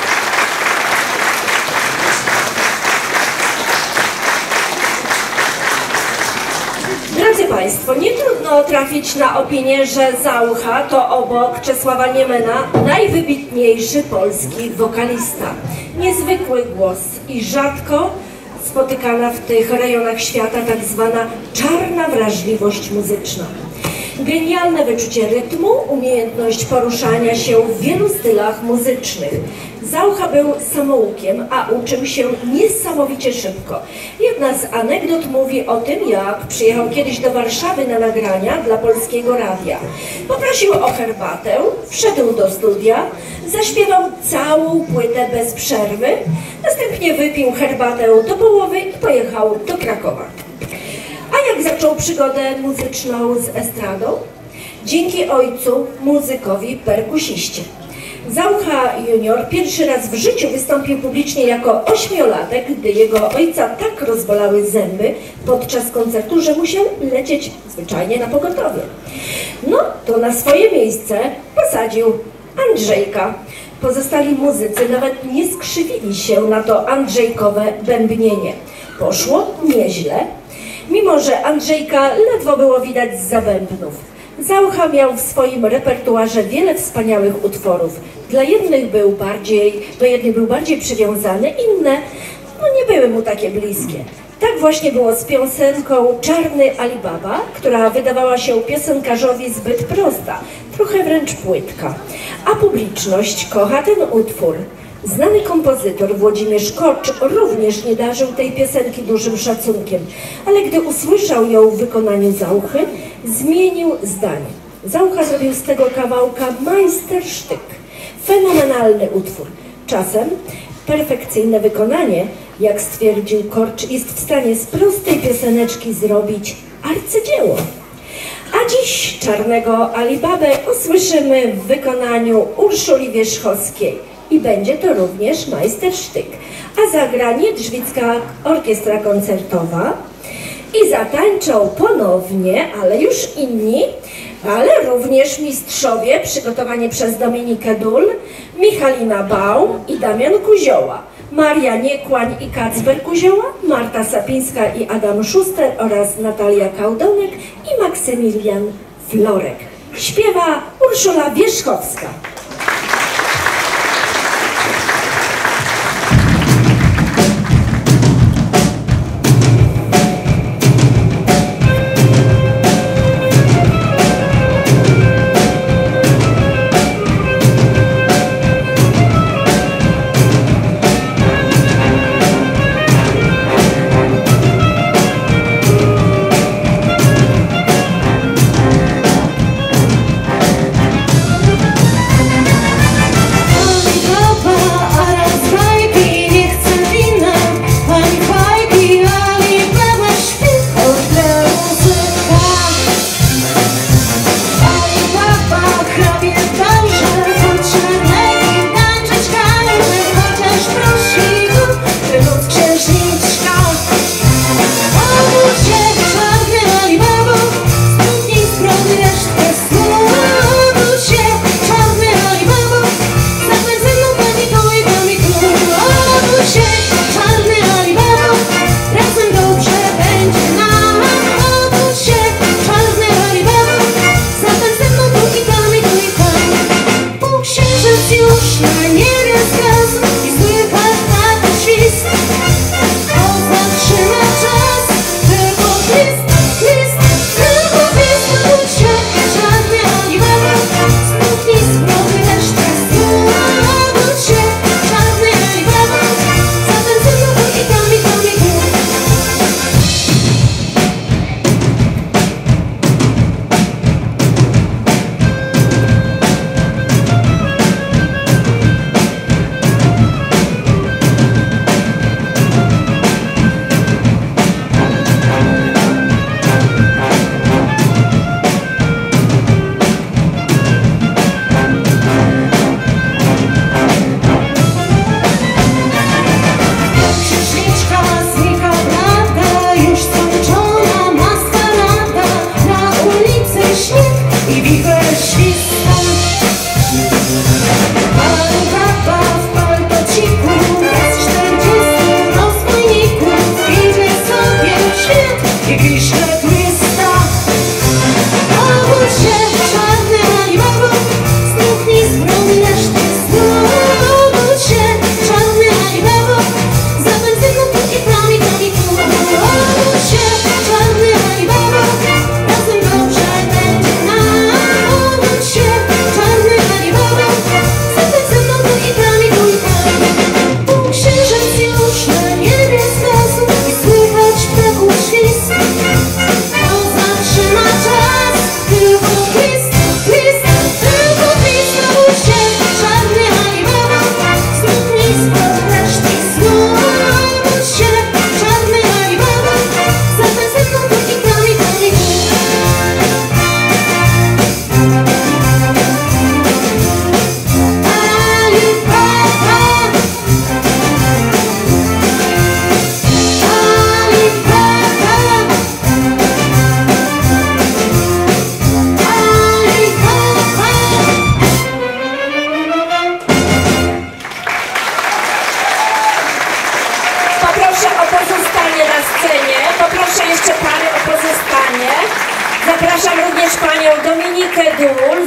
Drodzy Państwo, nie trudno trafić na opinię, że Zaucha to obok Czesława Niemena najwybitniejszy polski wokalista. Niezwykły głos i rzadko spotykana w tych rejonach świata tak zwana czarna wrażliwość muzyczna. Genialne wyczucie rytmu, umiejętność poruszania się w wielu stylach muzycznych. Zaucha był samoukiem, a uczył się niesamowicie szybko. Jedna z anegdot mówi o tym, jak przyjechał kiedyś do Warszawy na nagrania dla Polskiego Radia. Poprosił o herbatę, wszedł do studia, zaśpiewał całą płytę bez przerwy, następnie wypił herbatę do połowy i pojechał do Krakowa. A jak zaczął przygodę muzyczną z estradą? Dzięki ojcu, muzykowi, perkusiście. Zaucha junior pierwszy raz w życiu wystąpił publicznie jako ośmiolatek, gdy jego ojca tak rozbolały zęby podczas koncertu, że musiał lecieć zwyczajnie na pogotowie. No to na swoje miejsce posadził Andrzejka. Pozostali muzycy nawet nie skrzywili się na to andrzejkowe bębnienie. Poszło nieźle, mimo że Andrzejka ledwo było widać z zabębnów. Zaucha miał w swoim repertuarze wiele wspaniałych utworów. Dla jednych był bardziej, do jednych był bardziej przywiązany, inne no nie były mu takie bliskie. Tak właśnie było z piosenką Czarny Alibaba, która wydawała się piosenkarzowi zbyt prosta, trochę wręcz płytka. A publiczność kocha ten utwór. Znany kompozytor Włodzimierz Korcz również nie darzył tej piosenki dużym szacunkiem, ale gdy usłyszał ją w wykonaniu Zauchy, zmienił zdanie. Zaucha zrobił z tego kawałka majstersztyk. Fenomenalny utwór. Czasem perfekcyjne wykonanie, jak stwierdził Korcz, jest w stanie z prostej pioseneczki zrobić arcydzieło. A dziś Czarnego Alibabę usłyszymy w wykonaniu Urszuli Wierzchowskiej. I będzie to również majstersztyk. A zagra Niedrzwicka Orkiestra Koncertowa i zatańczą ponownie, ale już inni, ale również mistrzowie przygotowani przez Dominikę Dul, Michalina Baum i Damian Kuzioła, Maria Niekłań i Kacper Kuzioła, Marta Sapińska i Adam Szuster oraz Natalia Kałdonek i Maksymilian Florek. Śpiewa Urszula Wierzchowska.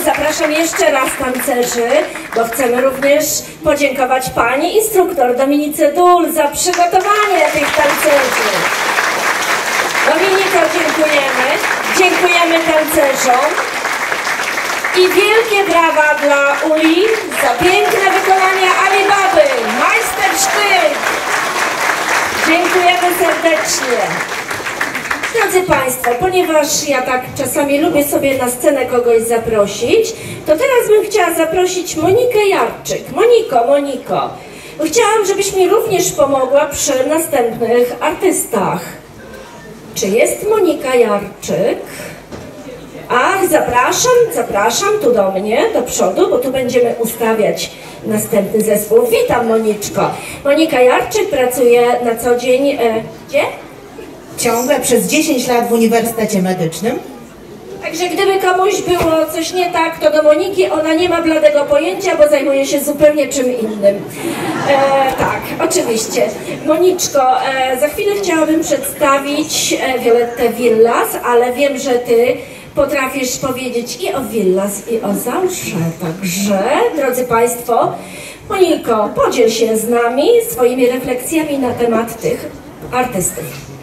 zapraszam jeszcze raz tancerzy, bo chcemy również podziękować pani instruktor Dominice Dul za przygotowanie tych tancerzy. Dominiko, dziękujemy. Dziękujemy tancerzom. I wielkie brawa dla Uli za piękne wykonanie Alibaby. Majstersztyk. Dziękujemy serdecznie. Drodzy Państwo, ponieważ ja tak czasami lubię sobie na scenę kogoś zaprosić, to teraz bym chciała zaprosić Monikę Jarczyk. Moniko, Moniko, chciałam, żebyś mi również pomogła przy następnych artystach. Czy jest Monika Jarczyk? Ach, zapraszam, zapraszam tu do mnie, do przodu, bo tu będziemy ustawiać następny zespół. Witam, Moniczko. Monika Jarczyk pracuje na co dzień, e, gdzie? Ciągle przez dziesięć lat w Uniwersytecie Medycznym. Także gdyby komuś było coś nie tak, to do Moniki ona nie ma bladego pojęcia, bo zajmuje się zupełnie czym innym. E, tak, oczywiście. Moniczko, e, za chwilę chciałabym przedstawić e, Violettę Villas, ale wiem, że ty potrafisz powiedzieć i o Villas, i o Zausze. Także, drodzy Państwo, Moniko, podziel się z nami swoimi refleksjami na temat tych artystów.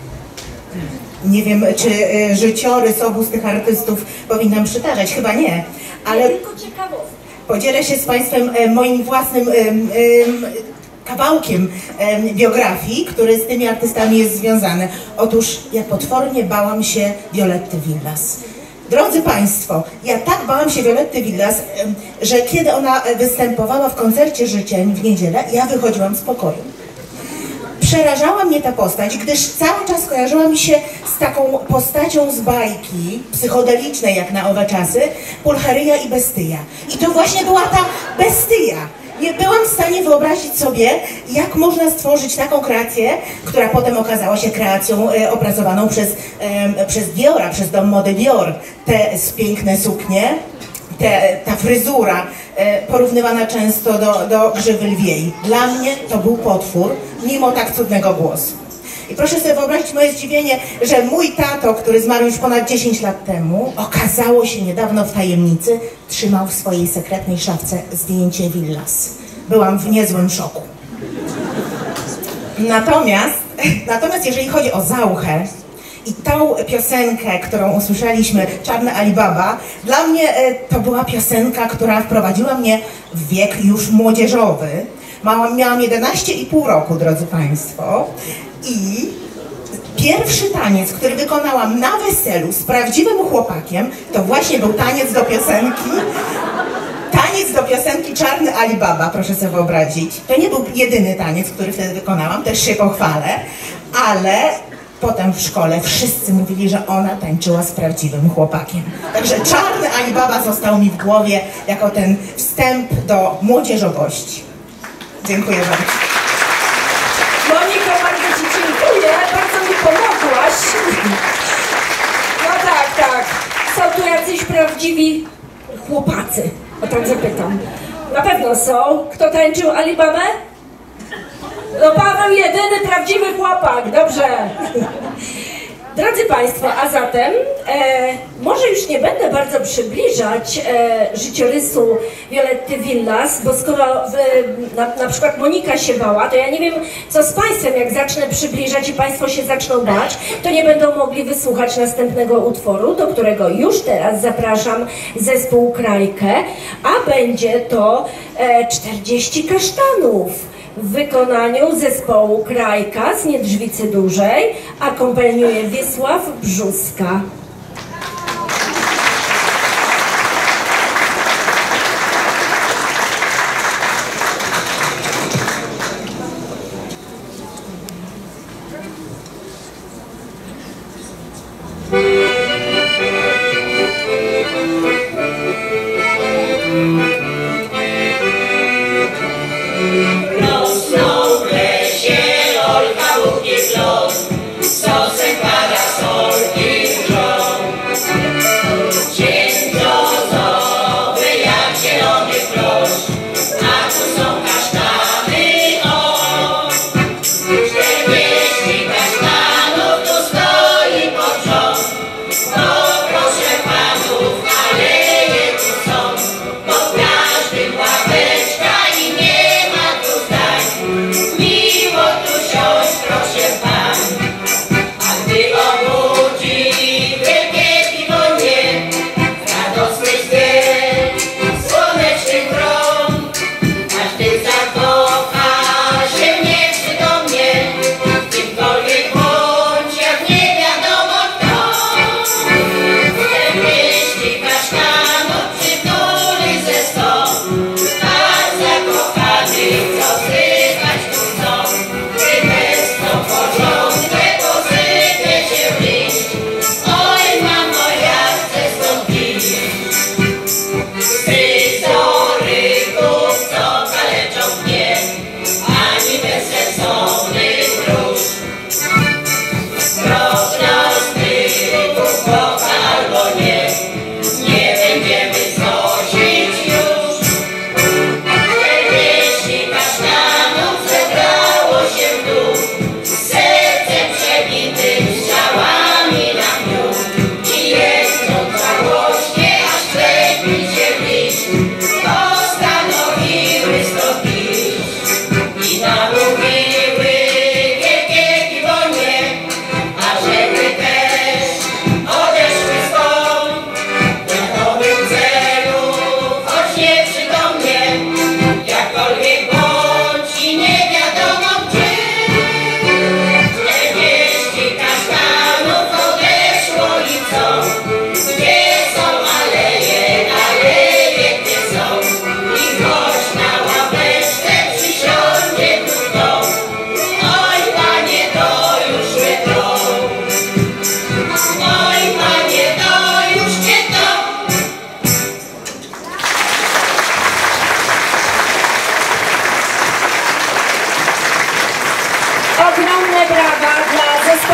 Nie wiem, czy y, życiorys obu z tych artystów powinnam przytaczać, chyba nie, ale tylko ciekawostka. Podzielę się z Państwem y, moim własnym y, y, kawałkiem y, biografii, który z tymi artystami jest związany. Otóż ja potwornie bałam się Violetty Villas. Drodzy Państwo, ja tak bałam się Violetty Villas, y, że kiedy ona występowała w koncercie życzeń w niedzielę, ja wychodziłam z pokoju. Przerażała mnie ta postać, gdyż cały czas kojarzyła mi się z taką postacią z bajki psychodelicznej, jak na owe czasy, Pulcheryja i Bestyja. I to właśnie była ta Bestyja. Nie byłam w stanie wyobrazić sobie, jak można stworzyć taką kreację, która potem okazała się kreacją e, opracowaną przez, e, przez Diora, przez dom mody Dior. Te piękne suknie, te, ta fryzura, e, porównywana często do, do grzywy lwiej. Dla mnie to był potwór, mimo tak cudnego głosu. I proszę sobie wyobrazić moje zdziwienie, że mój tato, który zmarł już ponad dziesięć lat temu, okazało się niedawno w tajemnicy, trzymał w swojej sekretnej szafce zdjęcie Villas. Byłam w niezłym szoku. Natomiast, natomiast jeżeli chodzi o Zauchę i tą piosenkę, którą usłyszeliśmy, Czarny Alibaba, dla mnie to była piosenka, która wprowadziła mnie w wiek już młodzieżowy. Małam, miałam jedenaście i pół roku, drodzy Państwo, i pierwszy taniec, który wykonałam na weselu z prawdziwym chłopakiem, to właśnie był taniec do piosenki, taniec do piosenki Czarny Alibaba, proszę sobie wyobrazić. To nie był jedyny taniec, który wtedy wykonałam, też się pochwalę, ale potem w szkole wszyscy mówili, że ona tańczyła z prawdziwym chłopakiem. Także Czarny Alibaba został mi w głowie jako ten wstęp do młodzieżowości. Dziękuję bardzo. Moniko, bardzo Ci dziękuję, bardzo mi pomogłaś. No tak, tak. Są tu jacyś prawdziwi chłopacy. O tak zapytam. Na pewno są. Kto tańczył Alibabę? No Paweł, jedyny prawdziwy chłopak. Dobrze. Drodzy Państwo, a zatem e, może już nie będę bardzo przybliżać e, życiorysu Violetty Villas, bo skoro w, na, na przykład Monika się bała, to ja nie wiem co z Państwem, jak zacznę przybliżać i Państwo się zaczną bać, to nie będą mogli wysłuchać następnego utworu, do którego już teraz zapraszam zespół Krajkę, a będzie to e, czterdzieści kasztanów. W wykonaniu zespołu Krajka z Niedrzwicy Dużej akompaniuje Wiesław Brzuska. Sosek pada solki w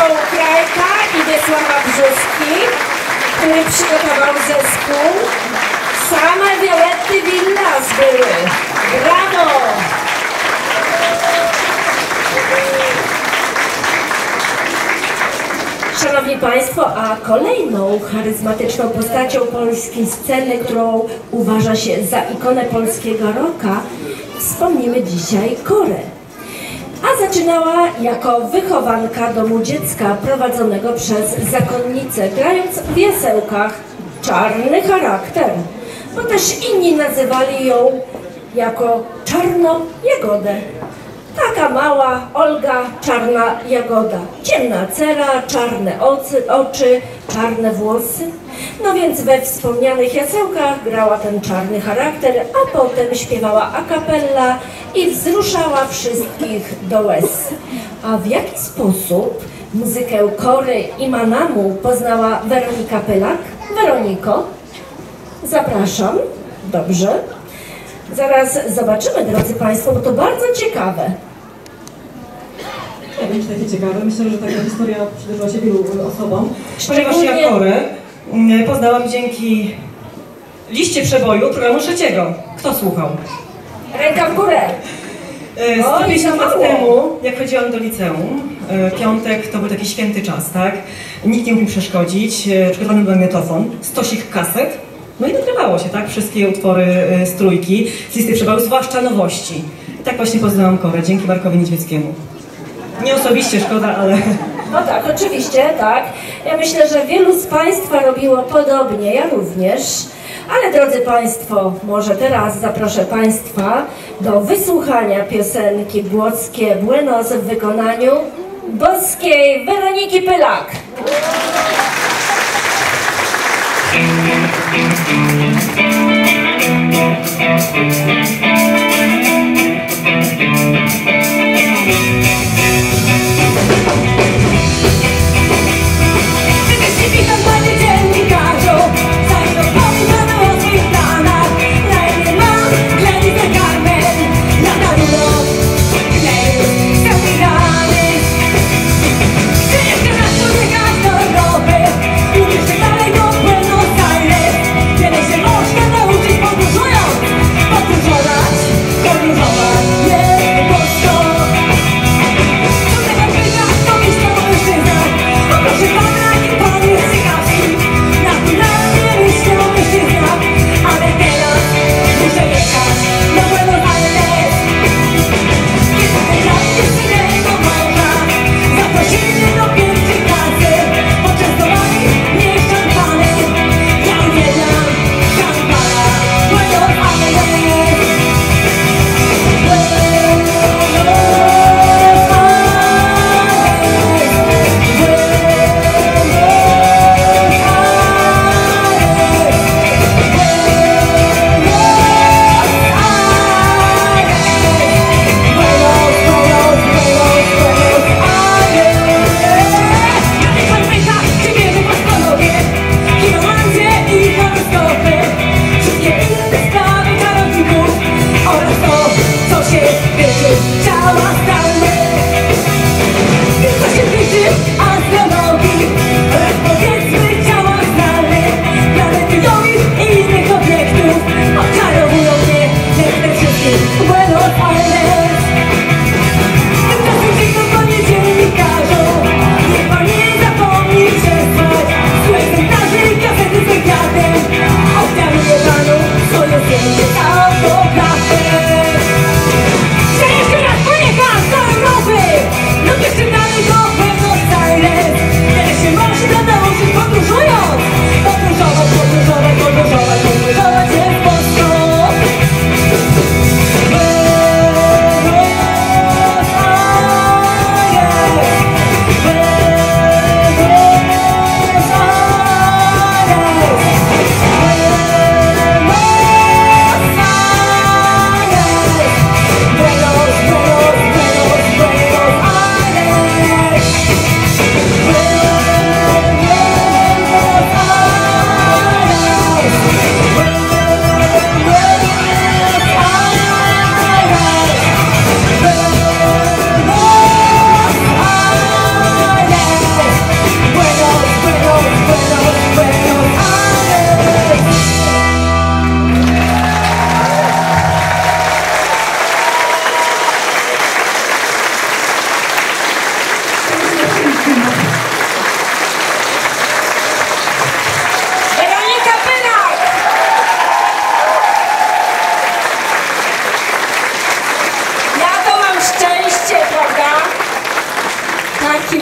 Rafał Krajka i Wiesława Brzuski, który przygotował zespół. Same Violetty Villas były. Brawo! Szanowni Państwo, a kolejną charyzmatyczną postacią polskiej sceny, którą uważa się za ikonę polskiego rocka, wspomnimy dzisiaj Korę. A zaczynała jako wychowanka domu dziecka prowadzonego przez zakonnicę, grając w jasełkach Czarny Charakter, bo też inni nazywali ją jako Czarną Jagodę. Taka mała Olga Czarna Jagoda. Ciemna cera, czarne oczy, oczy, czarne włosy. No więc we wspomnianych jasełkach grała ten czarny charakter, a potem śpiewała a cappella i wzruszała wszystkich do łez. A w jaki sposób muzykę Kory i Manamu poznała Weronika Pylak? Weroniko, zapraszam. Dobrze. Zaraz zobaczymy, drodzy Państwo, bo to bardzo ciekawe. Nie wiem, czy takie ciekawe. Myślę, że taka historia przydarzyła się wielu osobom. Ponieważ ja Korę poznałam dzięki liście przeboju programu trzeciego. Kto słuchał? Ręka w górę. sto pięćdziesiąt lat temu, jak chodziłam do liceum, piątek to był taki święty czas, tak? Nikt nie mógł mi przeszkodzić, przygotowany był magnetofon, stosik kaset. No i nagrywało się, tak? Wszystkie utwory z trójki, z listy przeboju, zwłaszcza nowości. I tak właśnie poznałam Korę, dzięki Markowi Niedźwieckiemu. Nie osobiście, szkoda, ale... No tak, oczywiście, tak. Ja myślę, że wielu z Państwa robiło podobnie, ja również. Ale drodzy Państwo, może teraz zaproszę Państwa do wysłuchania piosenki Błockie Buenos w wykonaniu boskiej Weroniki Pylak. Witam panie dziennikarzu, zanim opowiem panu o swoich planach. Na imię mam Glenizę Carmen, lata rurok, Glenys, pełny rany. Czy nie chcesz tu jechać do Europy, uwierzcie dalej do Buenos Aires, wiele się można nauczyć podróżując, podróżować.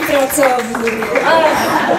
pracownik. Ach.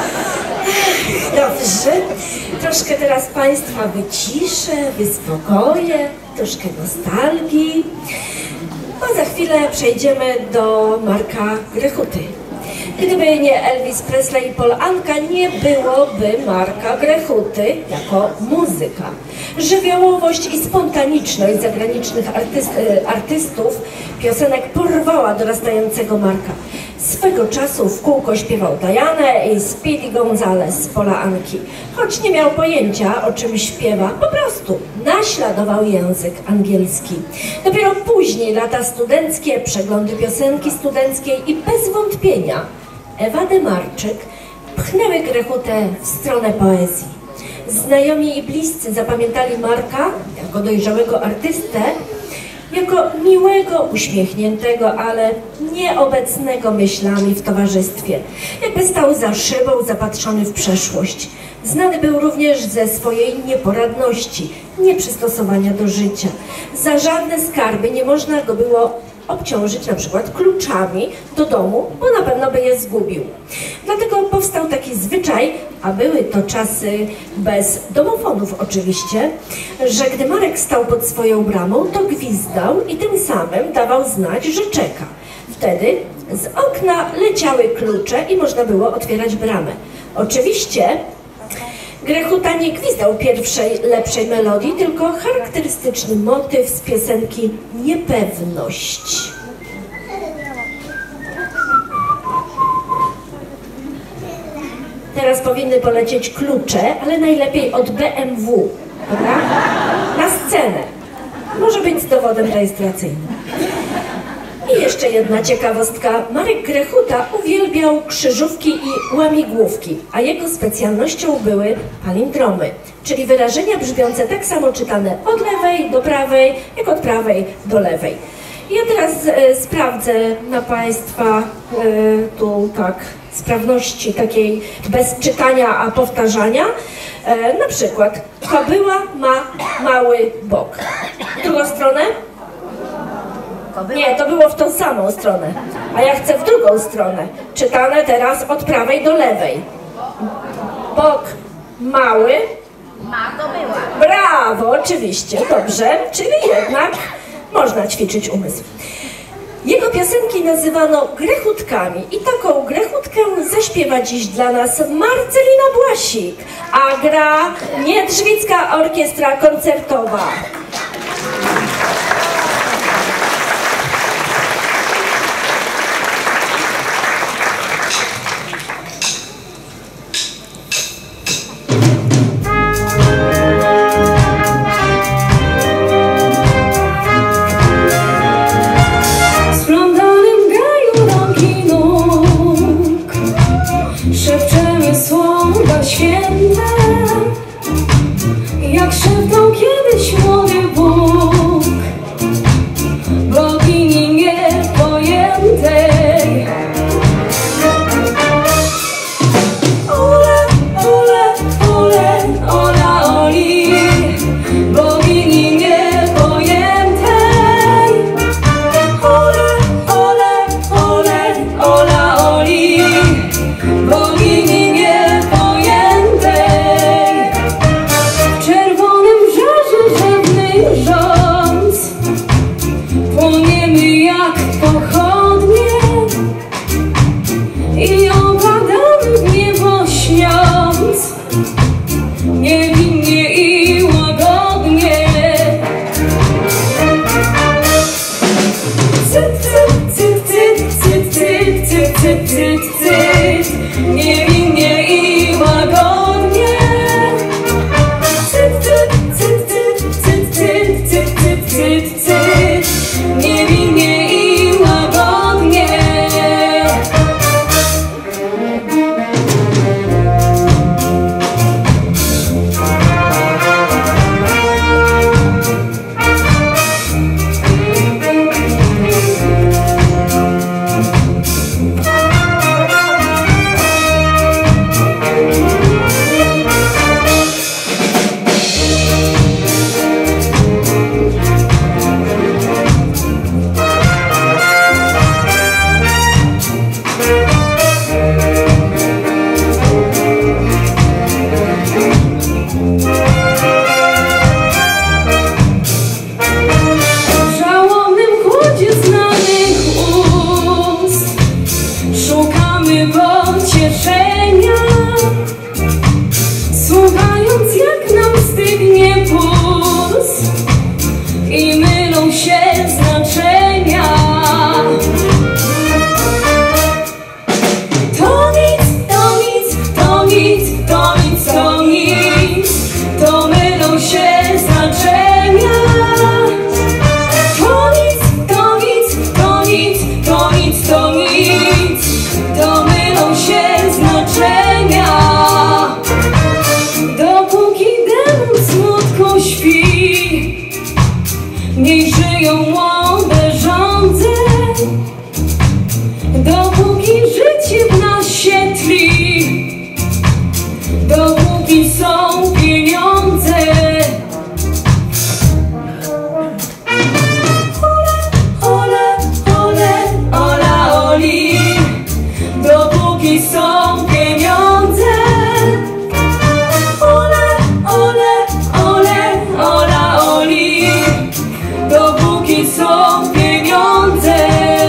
Dobrze, troszkę teraz Państwa wyciszę, wyspokoję, troszkę nostalgii. A za chwilę przejdziemy do Marka Grechuty. Gdyby nie Elvis Presley i Paul Anka, nie byłoby Marka Grechuty jako muzyka. Żywiołowość i spontaniczność zagranicznych artyst, artystów piosenek porwała dorastającego Marka. Swego czasu w kółko śpiewał Dianę i Speedy Gonzales z Paula Anki. Choć nie miał pojęcia, o czym śpiewa, po prostu naśladował język angielski. Dopiero później, lata studenckie, przeglądy piosenki studenckiej i bez wątpienia Ewa Demarczyk pchnęły Grechutę w stronę poezji. Znajomi i bliscy zapamiętali Marka jako dojrzałego artystę, jako miłego, uśmiechniętego, ale nieobecnego myślami w towarzystwie. Jakby stał za szybą, zapatrzony w przeszłość. Znany był również ze swojej nieporadności, nieprzystosowania do życia. Za żadne skarby nie można go było obciążyć na przykład kluczami do domu, bo na pewno by je zgubił. Dlatego powstał taki zwyczaj, a były to czasy bez domofonów oczywiście, że gdy Marek stał pod swoją bramą, to gwizdał i tym samym dawał znać, że czeka. Wtedy z okna leciały klucze i można było otwierać bramę. Oczywiście Grechuta nie gwizdał pierwszej, lepszej melodii, tylko charakterystyczny motyw z piosenki Niepewność. Teraz powinny polecieć klucze, ale najlepiej od B M W, dobra? Na scenę. Może być z dowodem rejestracyjnym. I jeszcze jedna ciekawostka. Marek Grechuta uwielbiał krzyżówki i łamigłówki, a jego specjalnością były palindromy, czyli wyrażenia brzmiące tak samo czytane od lewej do prawej, jak od prawej do lewej. Ja teraz e, sprawdzę na Państwa e, tu tak sprawności takiej bez czytania, a powtarzania. E, na przykład kobyła ma mały bok. W drugą stronę? Nie, to było w tą samą stronę, a ja chcę w drugą stronę. Czytane teraz od prawej do lewej. Bok mały. Ma to była. Brawo, oczywiście, dobrze, czyli jednak można ćwiczyć umysł. Jego piosenki nazywano grechutkami i taką grechutkę zaśpiewa dziś dla nas Marcelina Błasik, a gra Niedrzwicka Orkiestra Koncertowa. Jak szeptał kiedyś młody się znaczenia. To nic, to nic, to nic, to nic, to nic, to mylą się znaczenia. To nic, to nic, to nic, to nic, to nic, to mylą się znaczenia. Dopóki demon smutku śpi, niech żyją młode żądze. Dopóki życie w nas się tli, dopóki są pieniądze. Ole, ole, ola, oli, dopóki są pieniądze. Ole, ole, ole, ola, oli, dopóki są pieniądze.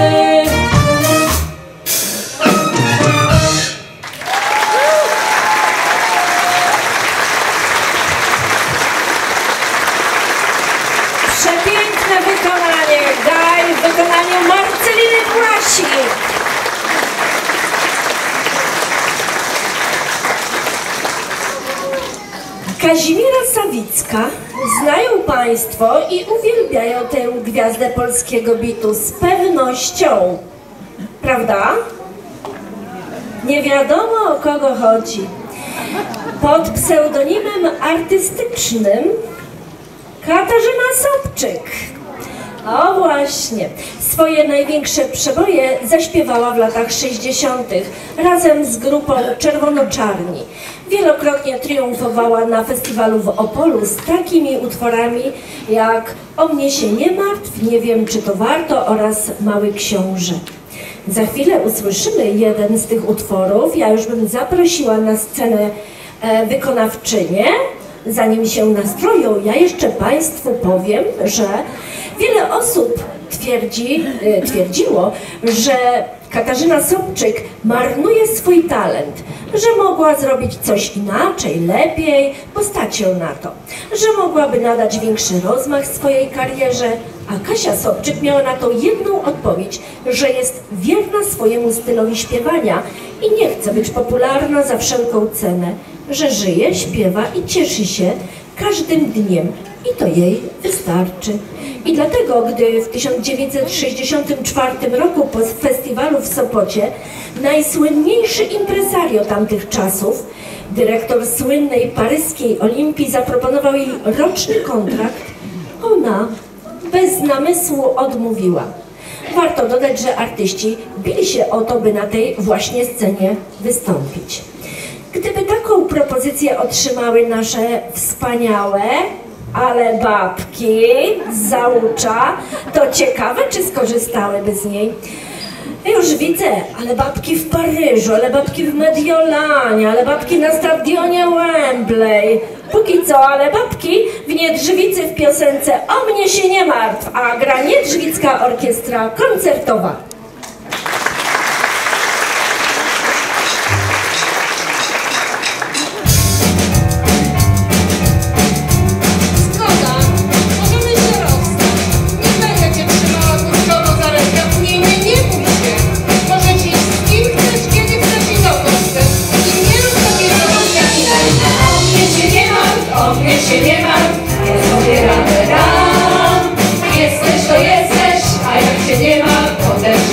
Przepiękne wykonanie, Gaj w wykonaniu Marceliny Płasik. Kazimiera Sawicka znają Państwo i uwielbiają tę gwiazdę polskiego bitu z pewnością, prawda? Nie wiadomo, o kogo chodzi. Pod pseudonimem artystycznym Katarzyna Sobczyk. O właśnie, swoje największe przeboje zaśpiewała w latach sześćdziesiątych razem z grupą Czerwono-Czarni. Wielokrotnie triumfowała na festiwalu w Opolu z takimi utworami jak O mnie się nie martw, Nie wiem czy to warto oraz Mały książę. Za chwilę usłyszymy jeden z tych utworów. Ja już bym zaprosiła na scenę e, wykonawczynię. Zanim się nastroją, ja jeszcze Państwu powiem, że wiele osób twierdzi, e, twierdziło, że Katarzyna Sobczyk marnuje swój talent, że mogła zrobić coś inaczej, lepiej, postać ją na to, że mogłaby nadać większy rozmach swojej karierze, a Kasia Sobczyk miała na to jedną odpowiedź, że jest wierna swojemu stylowi śpiewania i nie chce być popularna za wszelką cenę, że żyje, śpiewa i cieszy się każdym dniem i to jej wystarczy. I dlatego, gdy w tysiąc dziewięćset sześćdziesiątym czwartym roku po festiwalu w Sopocie najsłynniejszy impresario tamtych czasów, dyrektor słynnej paryskiej Olimpii, zaproponował jej roczny kontrakt, ona bez namysłu odmówiła. Warto dodać, że artyści bili się o to, by na tej właśnie scenie wystąpić. Gdyby taką propozycję otrzymały nasze wspaniałe, ale babki z Załucza, to ciekawe, czy skorzystałyby z niej. Już widzę, ale babki w Paryżu, ale babki w Mediolanie, ale babki na stadionie Wembley. Póki co, ale babki w Niedrzywicy w piosence O mnie się nie martw, a gra Niedrzwicka Orkiestra Koncertowa. Się nie martw, ja sobie radę dam. Jesteś to jesteś, a jak się nie ma, to też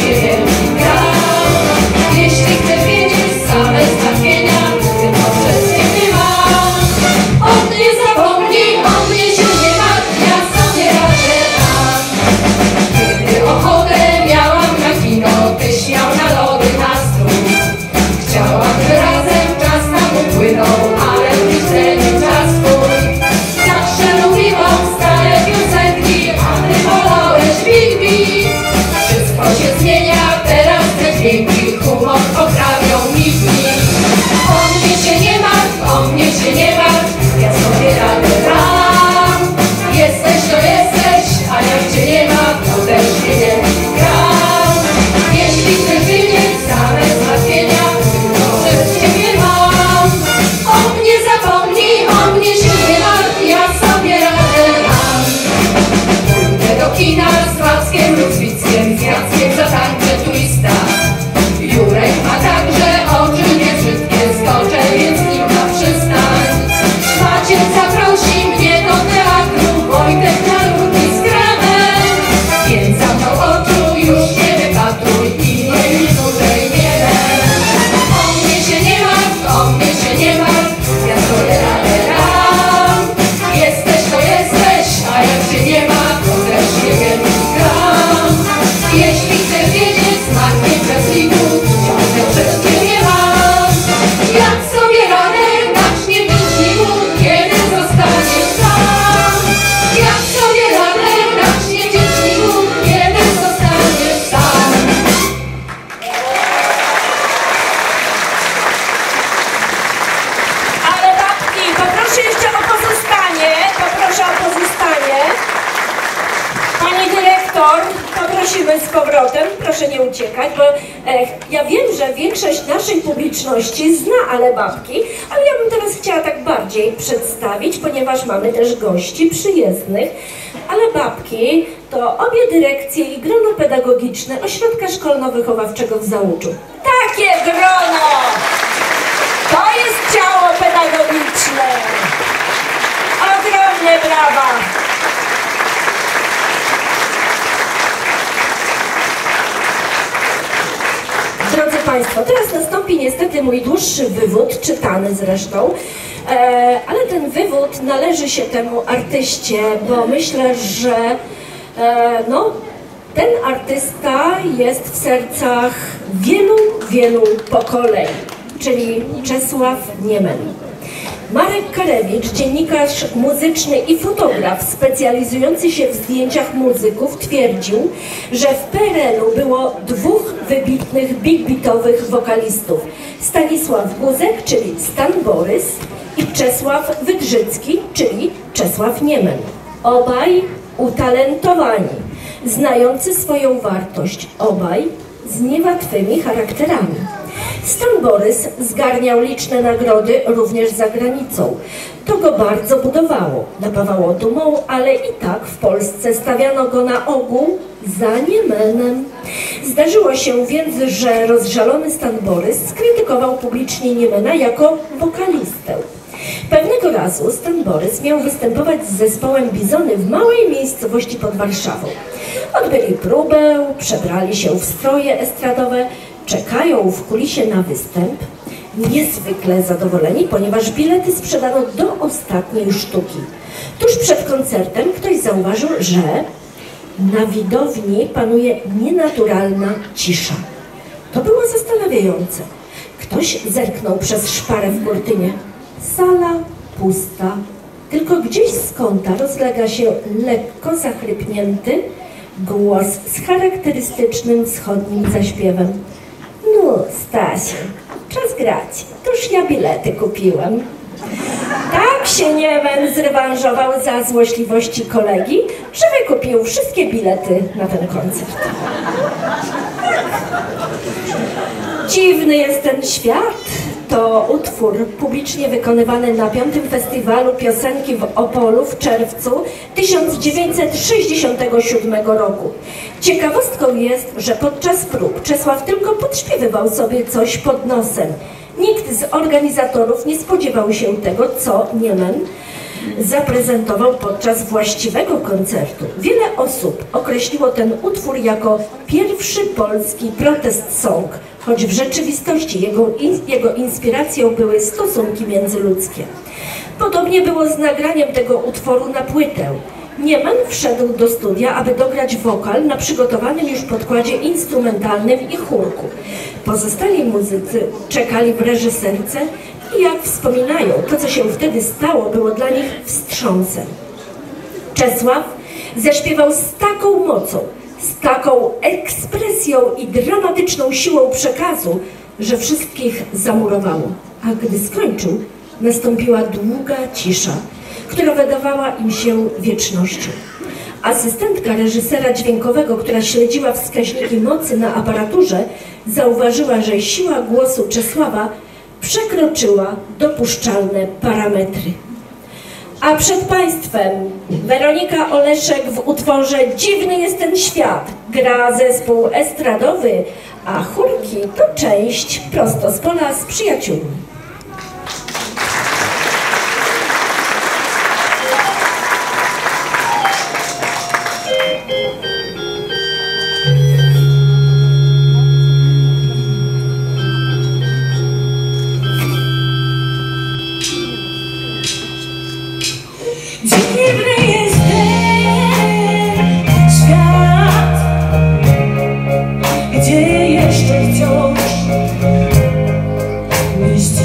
Operator, poprosimy z powrotem, proszę nie uciekać, bo e, ja wiem, że większość naszej publiczności zna Ale Babki, ale ja bym teraz chciała tak bardziej przedstawić, ponieważ mamy też gości przyjezdnych. Ale Babki to obie dyrekcje i grono pedagogiczne Ośrodka Szkolno-Wychowawczego w Załuczu. Takie grono! To jest ciało pedagogiczne! Ogromne brawa! Drodzy Państwo, teraz nastąpi niestety mój dłuższy wywód, czytany zresztą, e, ale ten wywód należy się temu artyście, bo myślę, że e, no, ten artysta jest w sercach wielu, wielu pokoleń, czyli Czesław Niemen. Marek Karewicz, dziennikarz muzyczny i fotograf specjalizujący się w zdjęciach muzyków, twierdził, że w P R L u było dwóch wybitnych big beatowych wokalistów. Stanisław Guzek, czyli Stan Borys, i Czesław Wydrzycki, czyli Czesław Niemen. Obaj utalentowani, znający swoją wartość, obaj z niełatwymi charakterami. Stan Borys zgarniał liczne nagrody również za granicą. To go bardzo budowało, napawało dumą, ale i tak w Polsce stawiano go na ogół za Niemenem. Zdarzyło się więc, że rozżalony Stan Borys skrytykował publicznie Niemena jako wokalistę. Pewnego razu Stan Borys miał występować z zespołem Bizony w małej miejscowości pod Warszawą. Odbyli próbę, przebrali się w stroje estradowe, czekają w kulisie na występ, niezwykle zadowoleni, ponieważ bilety sprzedano do ostatniej sztuki. Tuż przed koncertem ktoś zauważył, że na widowni panuje nienaturalna cisza. To było zastanawiające. Ktoś zerknął przez szparę w kurtynie. Sala pusta, tylko gdzieś z kąta rozlega się lekko zachrypnięty głos z charakterystycznym wschodnim zaśpiewem. No, Stasiu, czas grać. Toż ja bilety kupiłem. Tak się Niemen zrewanżował za złośliwości kolegi, że wykupił wszystkie bilety na ten koncert. Dziwny jest ten świat. To utwór publicznie wykonywany na piątym Festiwalu Piosenki w Opolu w czerwcu tysiąc dziewięćset sześćdziesiątego siódmego roku. Ciekawostką jest, że podczas prób Czesław tylko podśpiewywał sobie coś pod nosem. Nikt z organizatorów nie spodziewał się tego, co Niemen zaprezentował podczas właściwego koncertu. Wiele osób określiło ten utwór jako pierwszy polski protest song, choć w rzeczywistości jego, jego inspiracją były stosunki międzyludzkie. Podobnie było z nagraniem tego utworu na płytę. Niemen wszedł do studia, aby dograć wokal na przygotowanym już podkładzie instrumentalnym i chórku. Pozostali muzycy czekali w reżyserce i jak wspominają, to co się wtedy stało było dla nich wstrząsem. Czesław zaśpiewał z taką mocą, z taką ekspresją i dramatyczną siłą przekazu, że wszystkich zamurowało. A gdy skończył, nastąpiła długa cisza, która wydawała im się wiecznością. Asystentka reżysera dźwiękowego, która śledziła wskaźniki mocy na aparaturze, zauważyła, że siła głosu Czesława przekroczyła dopuszczalne parametry. A przed Państwem Weronika Oleszek w utworze Dziwny jest ten świat. Gra zespół estradowy, a chórki to część prosto z pola z przyjaciółmi. Dziwny jest ten świat, gdzie jeszcze wciąż mieści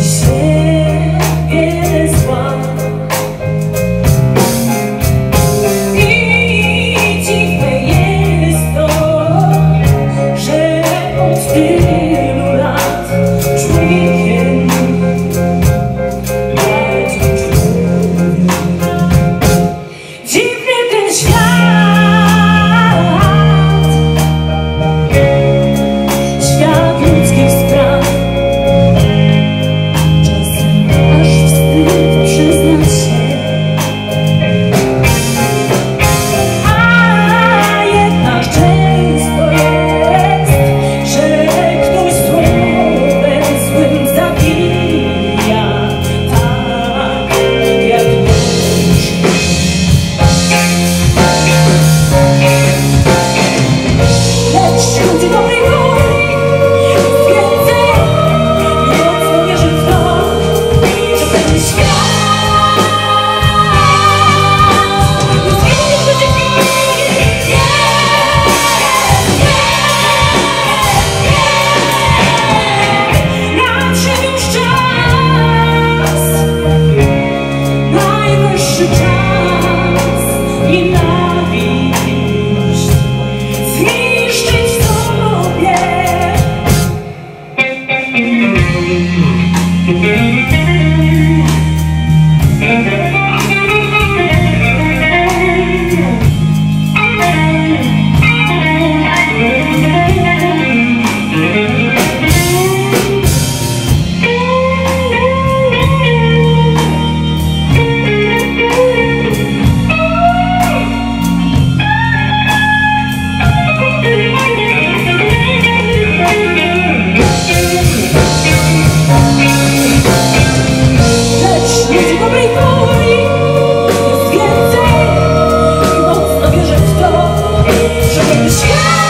że ten świat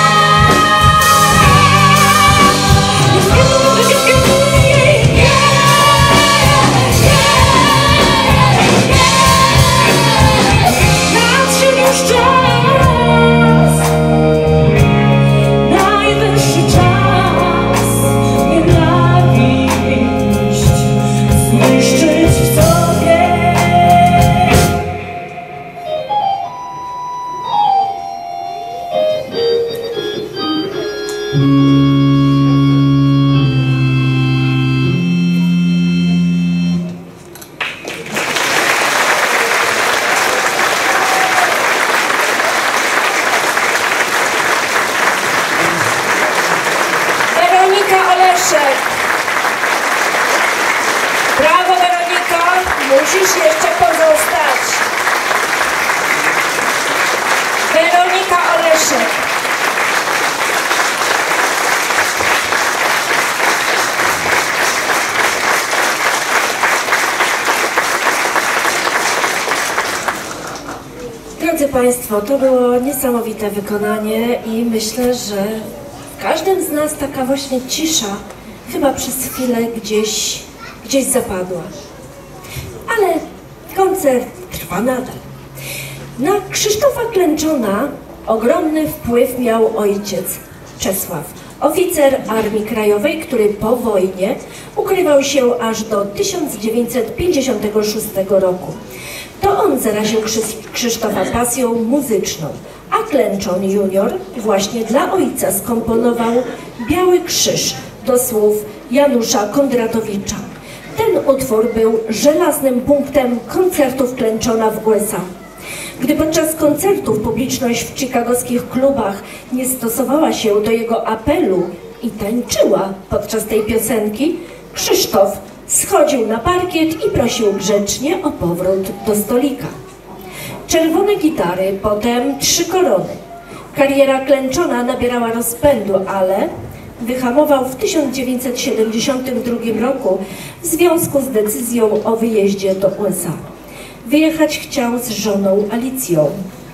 nadszedł już czas, najwyższy czas nienawiść zniszczyć w sobie. Weronika Oleszek. Brawo, Weroniko, musisz jeszcze pozostać. Weronika Oleszek. Drodzy Państwo, to było niesamowite wykonanie i myślę, że w każdym z nas taka właśnie cisza chyba przez chwilę gdzieś, gdzieś zapadła. Ale koncert trwa nadal. Na Krzysztofa Klęczona ogromny wpływ miał ojciec Czesław, oficer Armii Krajowej, który po wojnie ukrywał się aż do tysiąc dziewięćset pięćdziesiątego szóstego roku. To on zaraził Krzysztofa pasją muzyczną, a Klęczon junior właśnie dla ojca skomponował Biały Krzyż do słów Janusza Kondratowicza. Ten utwór był żelaznym punktem koncertów Klęczona w U S A. Gdy podczas koncertów publiczność w chicagowskich klubach nie stosowała się do jego apelu i tańczyła podczas tej piosenki, Krzysztof schodził na parkiet i prosił grzecznie o powrót do stolika. Czerwone gitary, potem trzy korony. Kariera Klęczona nabierała rozpędu, ale wyhamował w tysiąc dziewięćset siedemdziesiątym drugim roku w związku z decyzją o wyjeździe do U S A. Wyjechać chciał z żoną Alicją,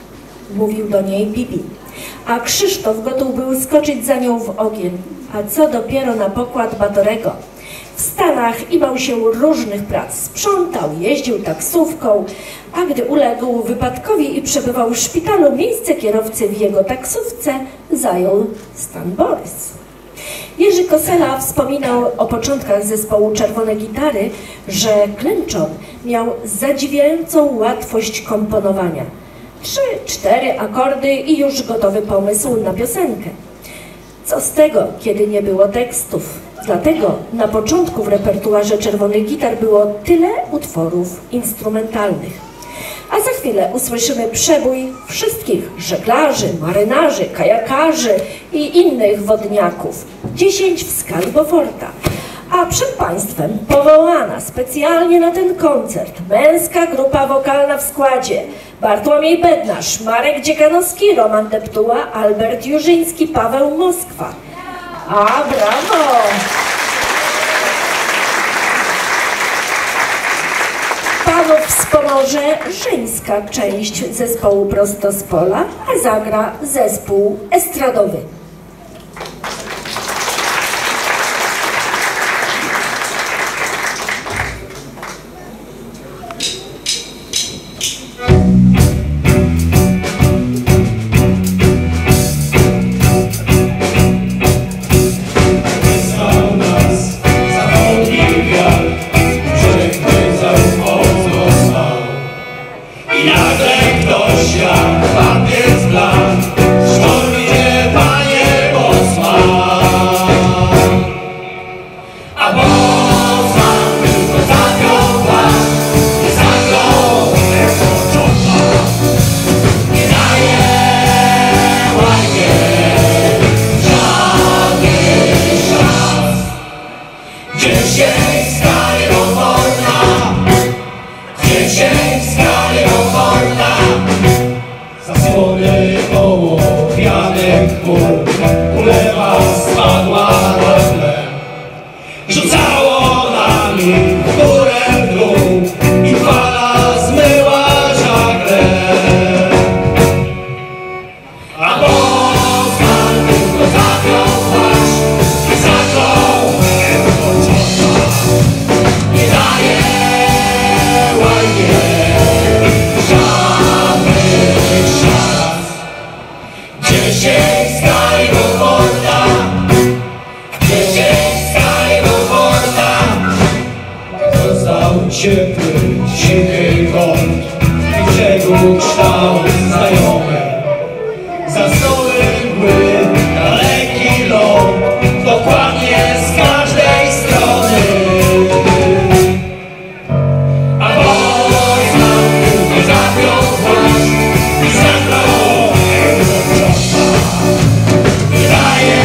mówił do niej Bibi, a Krzysztof gotów był skoczyć za nią w ogień, a co dopiero na pokład Batorego. W Stanach imał się różnych prac, sprzątał, jeździł taksówką, a gdy uległ wypadkowi i przebywał w szpitalu, miejsce kierowcy w jego taksówce zajął Stan Borys. Jerzy Kosela wspominał o początkach zespołu Czerwone Gitary, że Klęczon miał zadziwiającą łatwość komponowania. Trzy, cztery akordy i już gotowy pomysł na piosenkę. Co z tego, kiedy nie było tekstów? Dlatego na początku w repertuarze Czerwonych Gitar było tyle utworów instrumentalnych. A za chwilę usłyszymy przebój wszystkich żeglarzy, marynarzy, kajakarzy i innych wodniaków. Dziesięć w skali Beauforta. A przed Państwem powołana specjalnie na ten koncert męska grupa wokalna w składzie Bartłomiej Bednarz, Marek Dziekanowski, Roman Deptuła, Albert Jurzyński, Paweł Moskwa. A, brawo! Panów wspomoże żeńska część zespołu Prosto z Pola, a zagra zespół estradowy. Ulewa spadła na tle, rzucało nami w górę, w dół i fala zmyła żagle. A dziesięć skali Boforta, dziesięć skali Boforta. Został ciepły, cichy kąt i brzegu kształt znajomy. Zasoby mgły, daleki ląd, dokładnie z każdej strony. A woń znał, nie zapiął płaszcz i zagrał czasa. Wydaje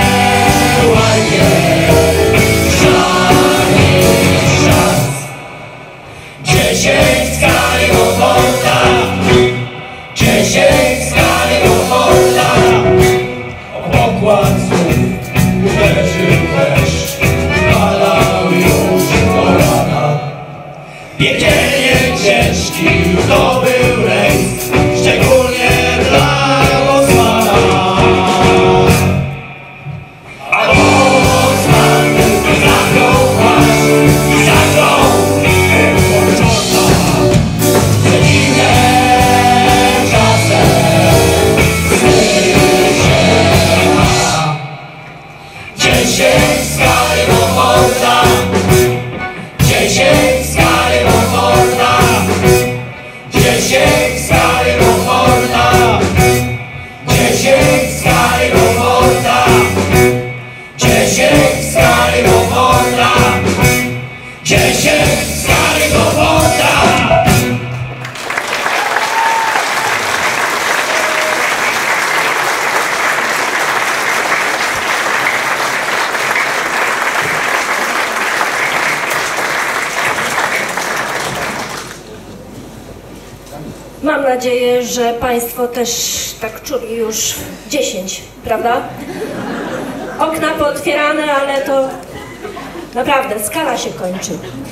ładnie, szarnie czas. Dziesięć skali Boforta, dziesięć skali Boforta. O pokład znów uderzył deszcz, padał już do rana. Piekielnie ciężki to był rejs, szczególnie dla Bosmana. A Bosman zapiął płaszcz i zaczął włączona. Przeciwne czasem słyszy ma. Dziesięć skali Boforta, dziesięć skali Boforta, dziesięć skali Boforta, dziesięć skali Boforta, dziesięć skali Boforta, dziesięć skali Boforta. Mam nadzieję, że Państwo też tak czuli już dziesięć, prawda? Okna pootwierane, ale to naprawdę skala się kończy.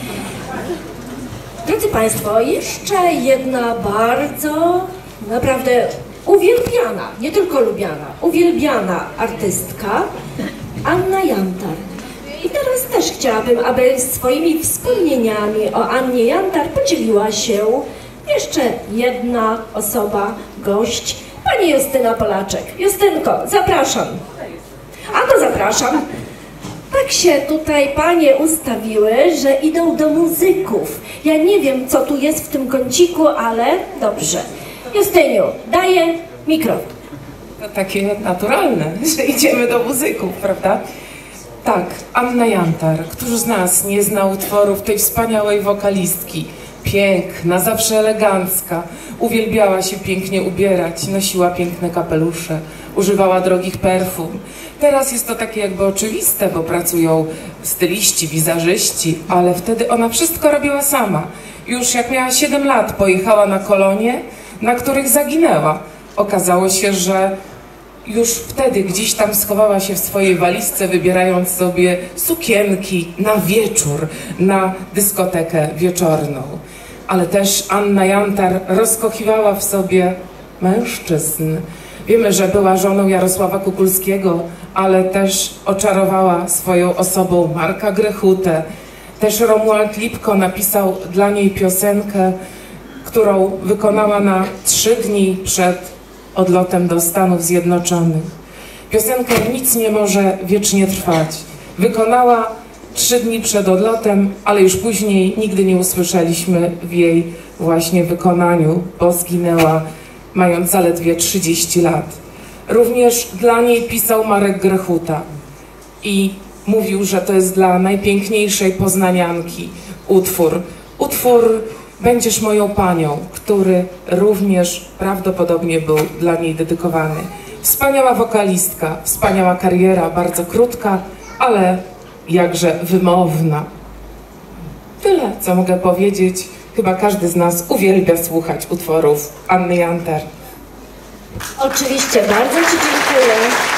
Drodzy Państwo, jeszcze jedna bardzo, naprawdę uwielbiana, nie tylko lubiana, uwielbiana artystka, Anna Jantar. I teraz też chciałabym, aby swoimi wspomnieniami o Annie Jantar podzieliła się jeszcze jedna osoba, gość, pani Justyna Polaczek. Justynko, zapraszam. A to zapraszam. Tak się tutaj panie ustawiły, że idą do muzyków. Ja nie wiem, co tu jest w tym kąciku, ale dobrze. Justyniu, daję mikrofon. To takie naturalne, że idziemy do muzyków, prawda? Tak, Anna Jantar. Któż z nas nie zna utworów tej wspaniałej wokalistki? Piękna, zawsze elegancka, uwielbiała się pięknie ubierać, nosiła piękne kapelusze, używała drogich perfum. Teraz jest to takie jakby oczywiste, bo pracują styliści, wizażyści, ale wtedy ona wszystko robiła sama. Już jak miała siedem lat, pojechała na kolonie, na których zaginęła. Okazało się, że już wtedy gdzieś tam schowała się w swojej walizce, wybierając sobie sukienki na wieczór, na dyskotekę wieczorną. Ale też Anna Jantar rozkochiwała w sobie mężczyzn. Wiemy, że była żoną Jarosława Kukulskiego, ale też oczarowała swoją osobą Marka Grechutę. Też Romuald Lipko napisał dla niej piosenkę, którą wykonała na trzy dni przed odlotem do Stanów Zjednoczonych. Piosenkę Nic nie może wiecznie trwać. Wykonała trzy dni przed odlotem, ale już później nigdy nie usłyszeliśmy w jej właśnie wykonaniu, bo zginęła mając zaledwie trzydzieści lat. Również dla niej pisał Marek Grechuta i mówił, że to jest dla najpiękniejszej poznanianki utwór. Utwór Będziesz moją panią, który również prawdopodobnie był dla niej dedykowany. Wspaniała wokalistka, wspaniała kariera, bardzo krótka, ale jakże wymowna. Tyle, co mogę powiedzieć. Chyba każdy z nas uwielbia słuchać utworów Anny Jantar. Oczywiście, bardzo ci dziękuję.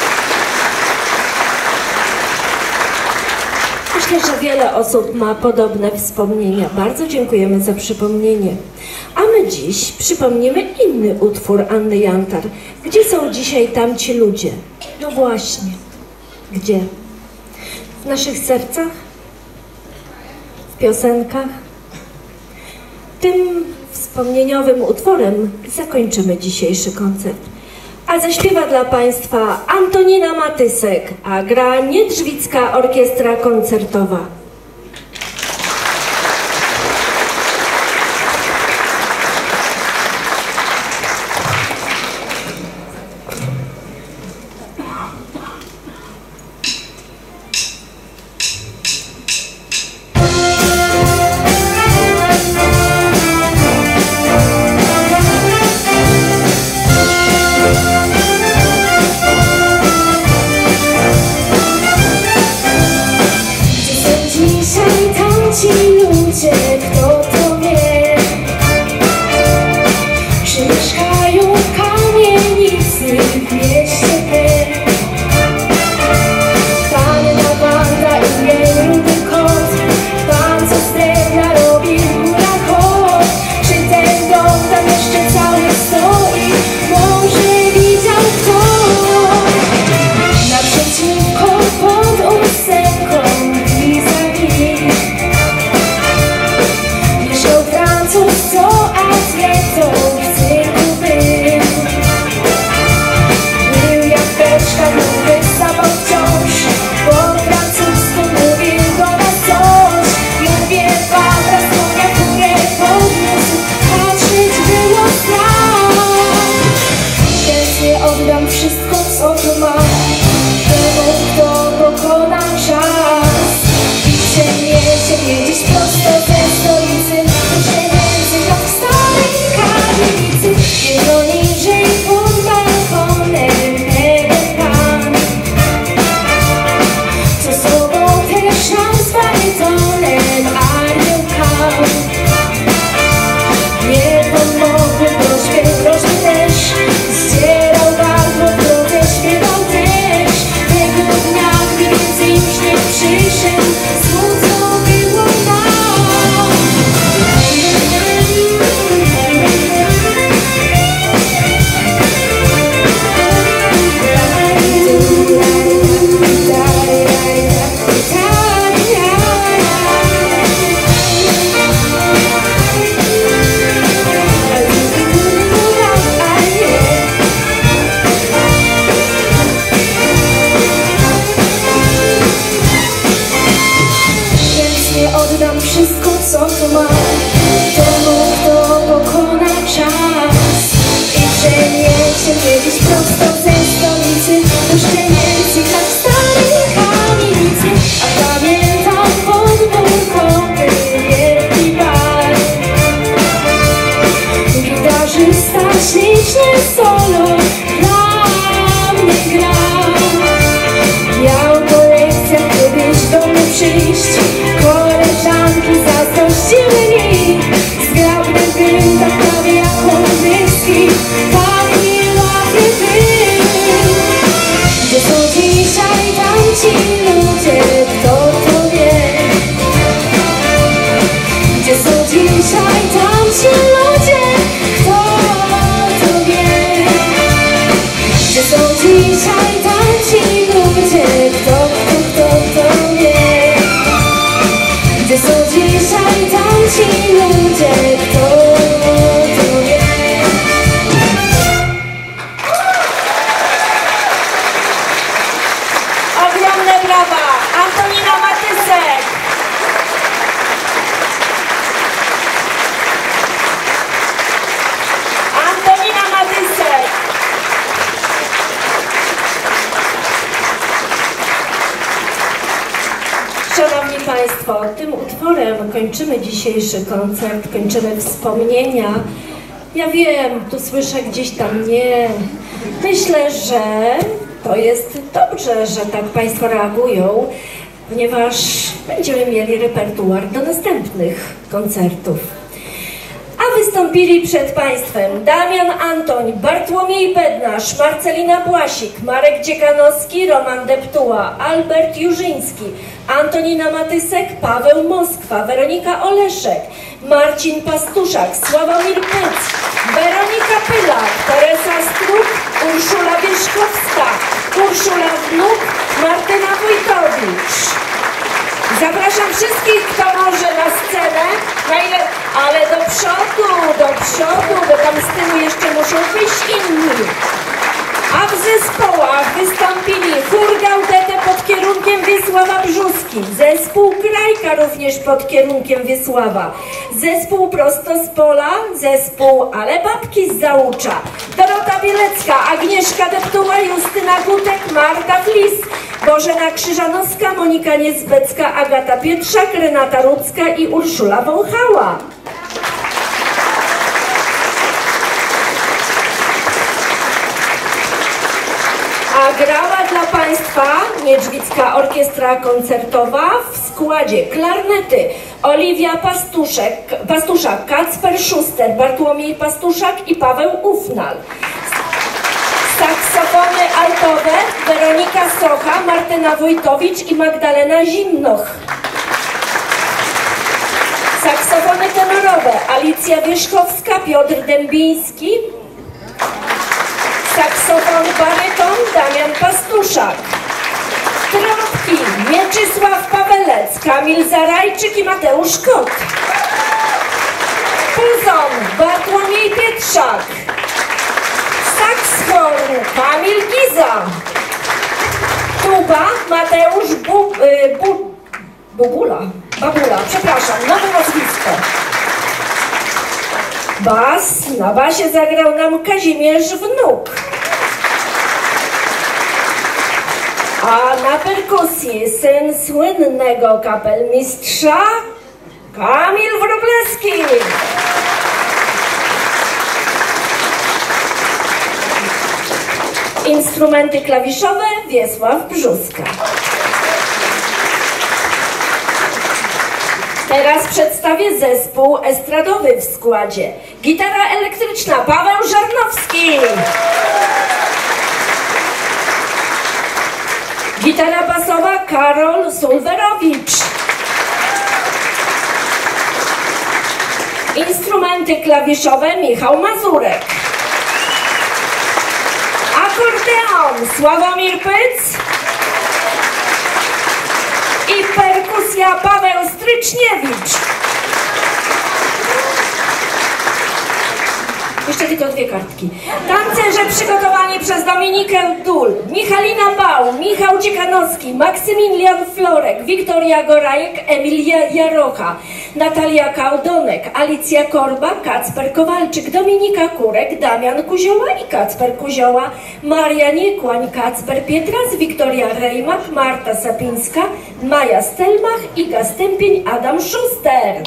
Myślę, że wiele osób ma podobne wspomnienia. Bardzo dziękujemy za przypomnienie. A my dziś przypomnimy inny utwór Anny Jantar. Gdzie są dzisiaj tamci ludzie? No właśnie. Gdzie? W naszych sercach? W piosenkach? Tym wspomnieniowym utworem zakończymy dzisiejszy koncert. A zaśpiewa dla Państwa Antonina Matysek, a gra Niedrzwicka Orkiestra Koncertowa. Szanowni Państwo, tym utworem kończymy dzisiejszy koncert, kończymy wspomnienia. Ja wiem, tu słyszę gdzieś tam nie. Myślę, że to jest dobrze, że tak Państwo reagują, ponieważ będziemy mieli repertuar do następnych koncertów. A wystąpili przed Państwem Damian Antoń, Bartłomiej Bednarz, Marcelina Błasik, Marek Dziekanowski, Roman Deptuła, Albert Jurzyński, Antonina Matysek, Paweł Moskwa, Weronika Oleszek, Marcin Pastuszak, Sławomir Pyc, Weronika Pylak, Teresa Struk, Urszula Wierzchowska, Urszula Wnuk, Martyna Wójtowicz. Zapraszam wszystkich, kto może na scenę, na ile, ale do przodu, do przodu, bo tam z tyłu jeszcze muszą wyjść inni. A w zespołach wystąpili chór Gaudete pod kierunkiem Wiesława Brzóski, zespół Krajka również pod kierunkiem Wiesława, zespół Prosto z Pola, zespół Ale Babki z Załucza, Dorota Bielecka, Agnieszka Deptuła, Justyna Gutek, Marta Flis, Bożena Krzyżanowska, Monika Niezbecka, Agata Pietrzak, Renata Rudzka i Urszula Wąchała. A grała dla Państwa Niedźwidzka Orkiestra Koncertowa w składzie klarnety Oliwia Pastuszek, Pastuszak, Kacper Szuster, Bartłomiej Pastuszak i Paweł Ufnal. Saksofony altowe Weronika Socha, Martyna Wojtowicz i Magdalena Zimnoch. Saksofony tenorowe Alicja Wierzchowska, Piotr Dębiński. Saksofon baryton Damian Pastuszak. Trąbki Mieczysław Pawelec, Kamil Zarajczyk i Mateusz Kot. Puzon Bartłomiej Pietrzak. Saxhorn Kamil Giza. Tuba Mateusz Bu, y, Bu, Bubula. Babula, przepraszam, nowe nazwisko. Bas, na basie zagrał nam Kazimierz Wnuk. A na perkusji syn słynnego kapelmistrza Kamil Wróblewski. Instrumenty klawiszowe Wiesław Brzuska. Teraz przedstawię zespół estradowy w składzie. Gitara elektryczna Paweł Żarnowski. Gitara basowa Karol Sulwerowicz. Instrumenty klawiszowe Michał Mazurek. Akordeon Sławomir Pyc. I perkusja Paweł Stryczniewicz. Jeszcze tylko dwie kartki. Tancerze przygotowani przez Dominikę Dul, Michalina Bał, Michał Dziekanowski, Maksymilian Florek, Wiktoria Gorajek, Emilia Jarocha, Natalia Kałdonek, Alicja Korba, Kacper Kowalczyk, Dominika Kurek, Damian Kuzioła i Kacper Kuzioła, Maria Niekłań, Kacper Pietras, Wiktoria Rejmak, Marta Sapińska, Maja Stelmach, Iga Stępień, Adam Szuster.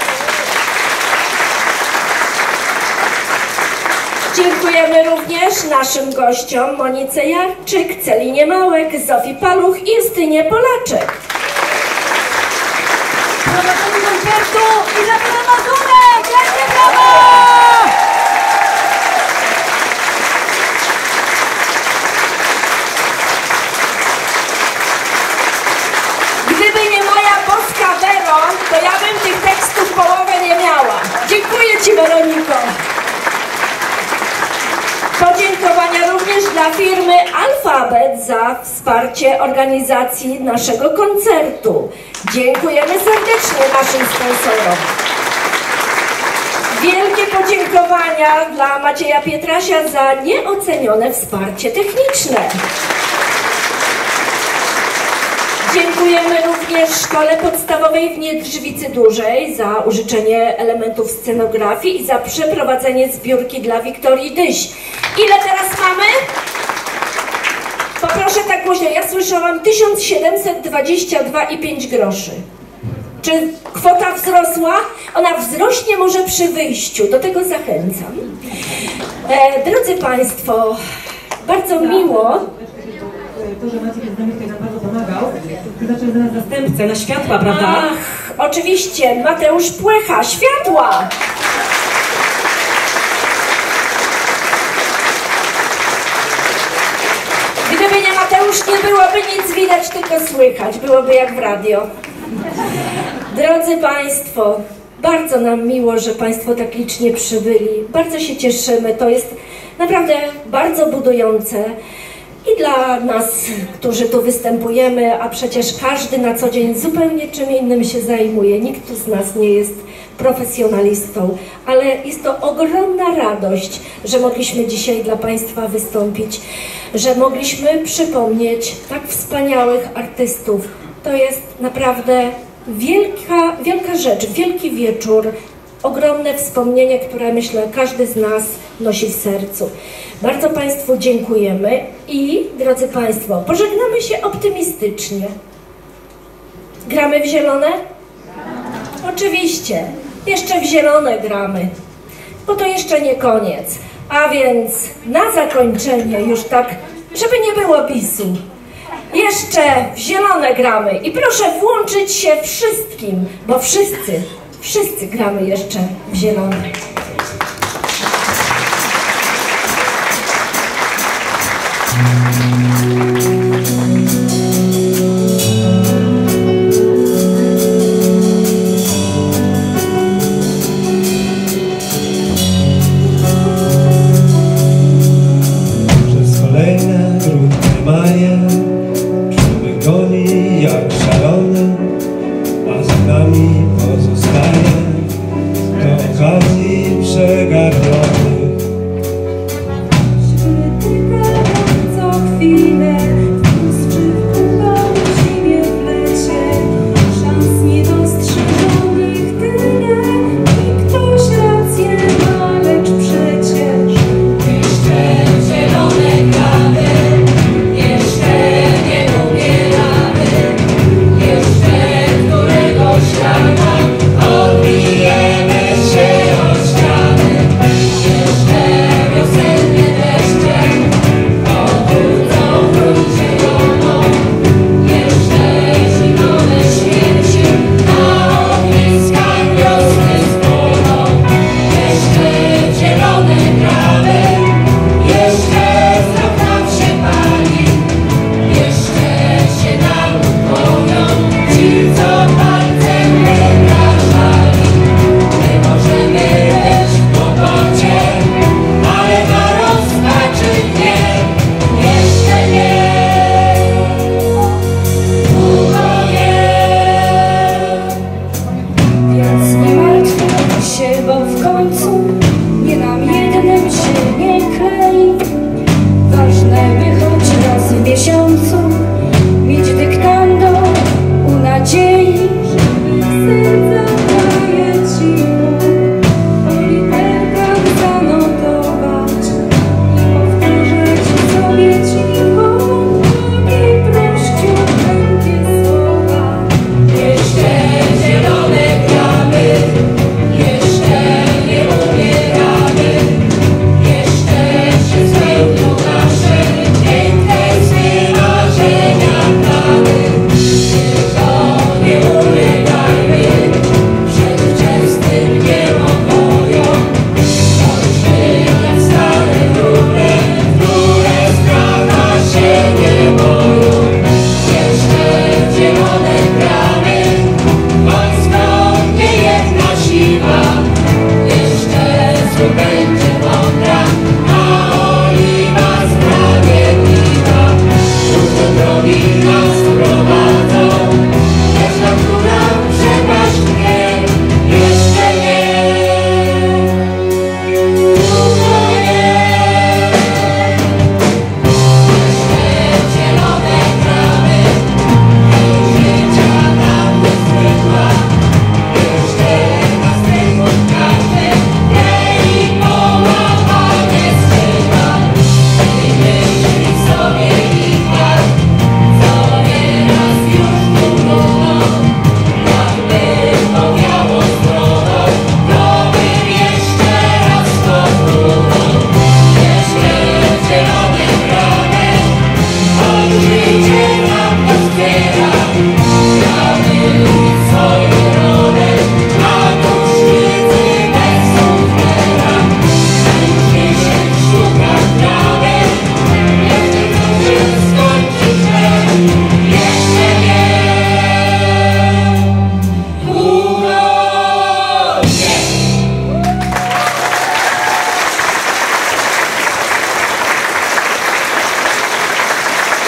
Dziękujemy również naszym gościom Monice Jarczyk, Celinie Małek, Zofii Paluch i Justynie Polaczek. Prowadzenie koncertu Izabela Mazurek! Wielkie brawo! Gdyby nie moja boska Wero, to ja bym tych tekstów połowę nie miała. Dziękuję Ci, Weroniko. Podziękowania również dla firmy Alfabet za wsparcie organizacji naszego koncertu. Dziękujemy serdecznie naszym sponsorom. Wielkie podziękowania dla Macieja Pietrasia za nieocenione wsparcie techniczne. Dziękujemy również Szkole Podstawowej w Niedrzywicy Dużej za użyczenie elementów scenografii i za przeprowadzenie zbiórki dla Wiktorii Dyś. Ile teraz mamy? Poproszę tak głośno, ja słyszałam tysiąc siedemset dwadzieścia dwa i pięć groszy. Czy kwota wzrosła? Ona wzrośnie może przy wyjściu, do tego zachęcam. E, drodzy Państwo, bardzo miło. To, że Maciej z nami tutaj nam bardzo pomagał, wyznaczył za nas zastępcę na światła, prawda? Ach, oczywiście, Mateusz Płecha, światła! Gdyby nie Mateusz, nie byłoby nic widać, tylko słychać. Byłoby jak w radio. Drodzy Państwo, bardzo nam miło, że Państwo tak licznie przybyli. Bardzo się cieszymy. To jest naprawdę bardzo budujące. I dla nas, którzy tu występujemy, a przecież każdy na co dzień zupełnie czym innym się zajmuje. Nikt tu z nas nie jest profesjonalistą, ale jest to ogromna radość, że mogliśmy dzisiaj dla Państwa wystąpić, że mogliśmy przypomnieć tak wspaniałych artystów. To jest naprawdę wielka, wielka rzecz, wielki wieczór, ogromne wspomnienie, które myślę każdy z nas nosi w sercu. Bardzo Państwu dziękujemy i, drodzy Państwo, pożegnamy się optymistycznie. Gramy w zielone? Oczywiście, jeszcze w zielone gramy, bo to jeszcze nie koniec. A więc na zakończenie już tak, żeby nie było bisu, jeszcze w zielone gramy i proszę włączyć się wszystkim, bo wszyscy, wszyscy gramy jeszcze w zielone. Thank you.